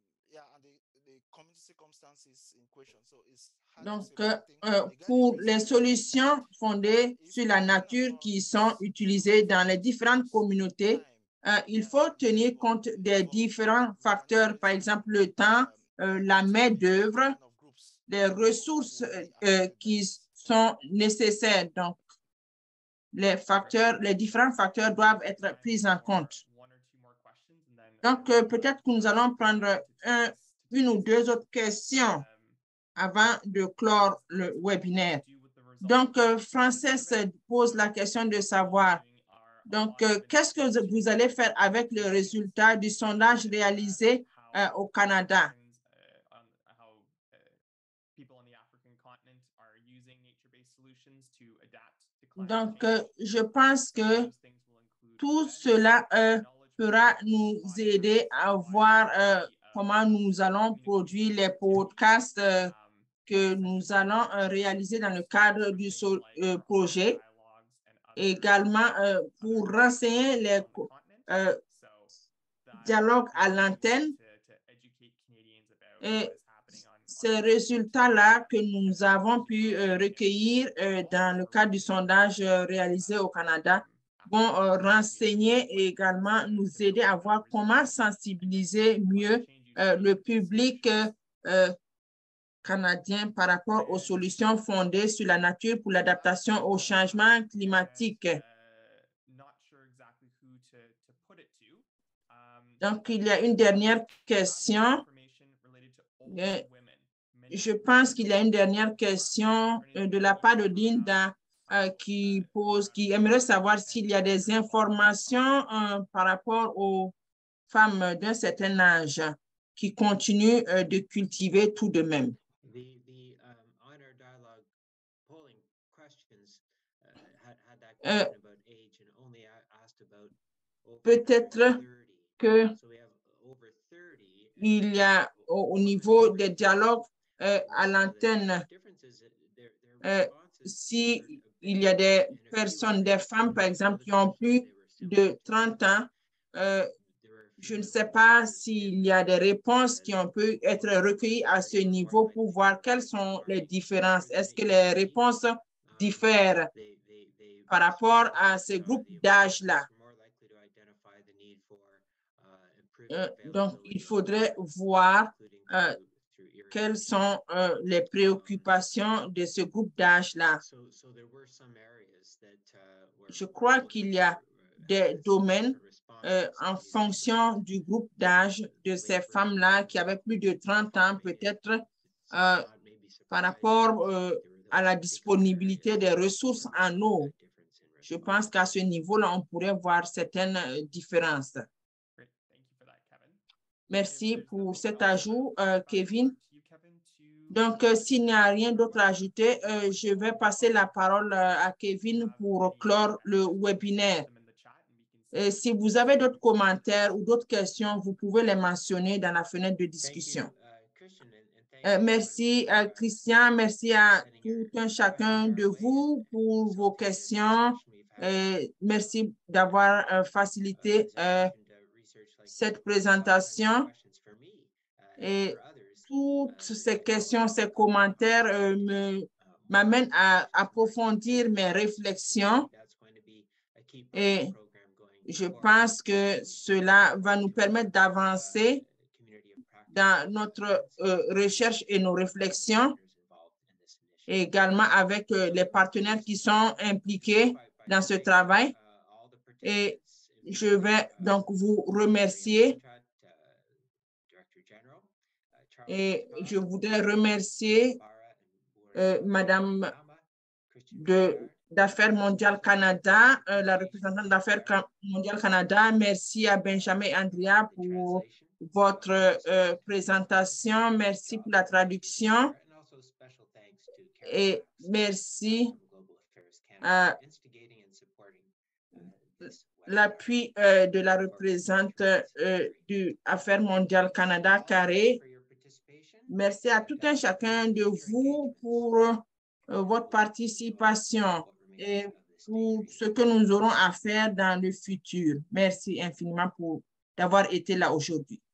Donc, euh, pour les solutions fondées sur la nature qui sont utilisées dans les différentes communautés, euh, il faut tenir compte des différents facteurs, par exemple le temps, euh, la main-d'œuvre, les ressources euh, qui sont nécessaires. Donc, les facteurs, les différents facteurs doivent être pris en compte. Donc, euh, peut-être que nous allons prendre un, une ou deux autres questions avant de clore le webinaire. Donc, euh, Frances pose la question de savoir, donc, euh, qu'est-ce que vous allez faire avec le résultat du sondage réalisé euh, au Canada? Donc, euh, je pense que tout cela euh, pourra nous aider à voir euh, comment nous allons produire les podcasts euh, que nous allons euh, réaliser dans le cadre du so euh, projet. Également, euh, pour renseigner les euh, dialogues à l'antenne. Et ces résultats-là que nous avons pu euh, recueillir euh, dans le cadre du sondage euh, réalisé au Canada vont euh, renseigner et également nous aider à voir comment sensibiliser mieux euh, le public euh, canadien par rapport aux solutions fondées sur la nature pour l'adaptation au changement climatique. Donc, il y a une dernière question. Je pense qu'il y a une dernière question de la part de Linda euh, qui pose, qui aimerait savoir s'il y a des informations euh, par rapport aux femmes d'un certain âge qui continuent euh, de cultiver tout de même. Euh, Peut-être que il y a au, au niveau des dialogues euh, à l'antenne, euh, si il y a des personnes, des femmes, par exemple, qui ont plus de trente ans, euh, je ne sais pas s'il y a des réponses qui ont pu être recueillies à ce niveau pour voir quelles sont les différences. Est-ce que les réponses diffèrent par rapport à ce groupe d'âge-là? Euh, donc, il faudrait voir euh, quelles sont euh, les préoccupations de ce groupe d'âge-là. Je crois qu'il y a des domaines euh, en fonction du groupe d'âge de ces femmes-là qui avaient plus de trente ans, peut-être euh, par rapport euh, à la disponibilité des ressources en eau. Je pense qu'à ce niveau-là, on pourrait voir certaines différences. Merci pour cet ajout, euh, Kevin. Donc, euh, s'il n'y a rien d'autre à ajouter, euh, je vais passer la parole euh, à Kevin pour clore le webinaire. Et si vous avez d'autres commentaires ou d'autres questions, vous pouvez les mentionner dans la fenêtre de discussion. Euh, merci à Christian, merci à tout un chacun de vous pour vos questions. Et merci d'avoir euh, facilité euh, cette présentation. Et toutes ces questions, ces commentaires euh, me, m'amènent à approfondir mes réflexions. Et je pense que cela va nous permettre d'avancer dans notre euh, recherche et nos réflexions, et également avec euh, les partenaires qui sont impliqués dans ce travail. Et je vais donc vous remercier Et je voudrais remercier euh, Madame de d'Affaires mondiales Canada, euh, la représentante d'Affaires mondiales Canada. Merci à Benjamin et Andrea pour votre euh, présentation. Merci pour la traduction. Et merci à l'appui euh, de la représentante euh, du Affaires mondiales Canada, Carré. Merci à tout un chacun de vous pour euh, votre participation et pour ce que nous aurons à faire dans le futur. Merci infiniment pour d'avoir été là aujourd'hui.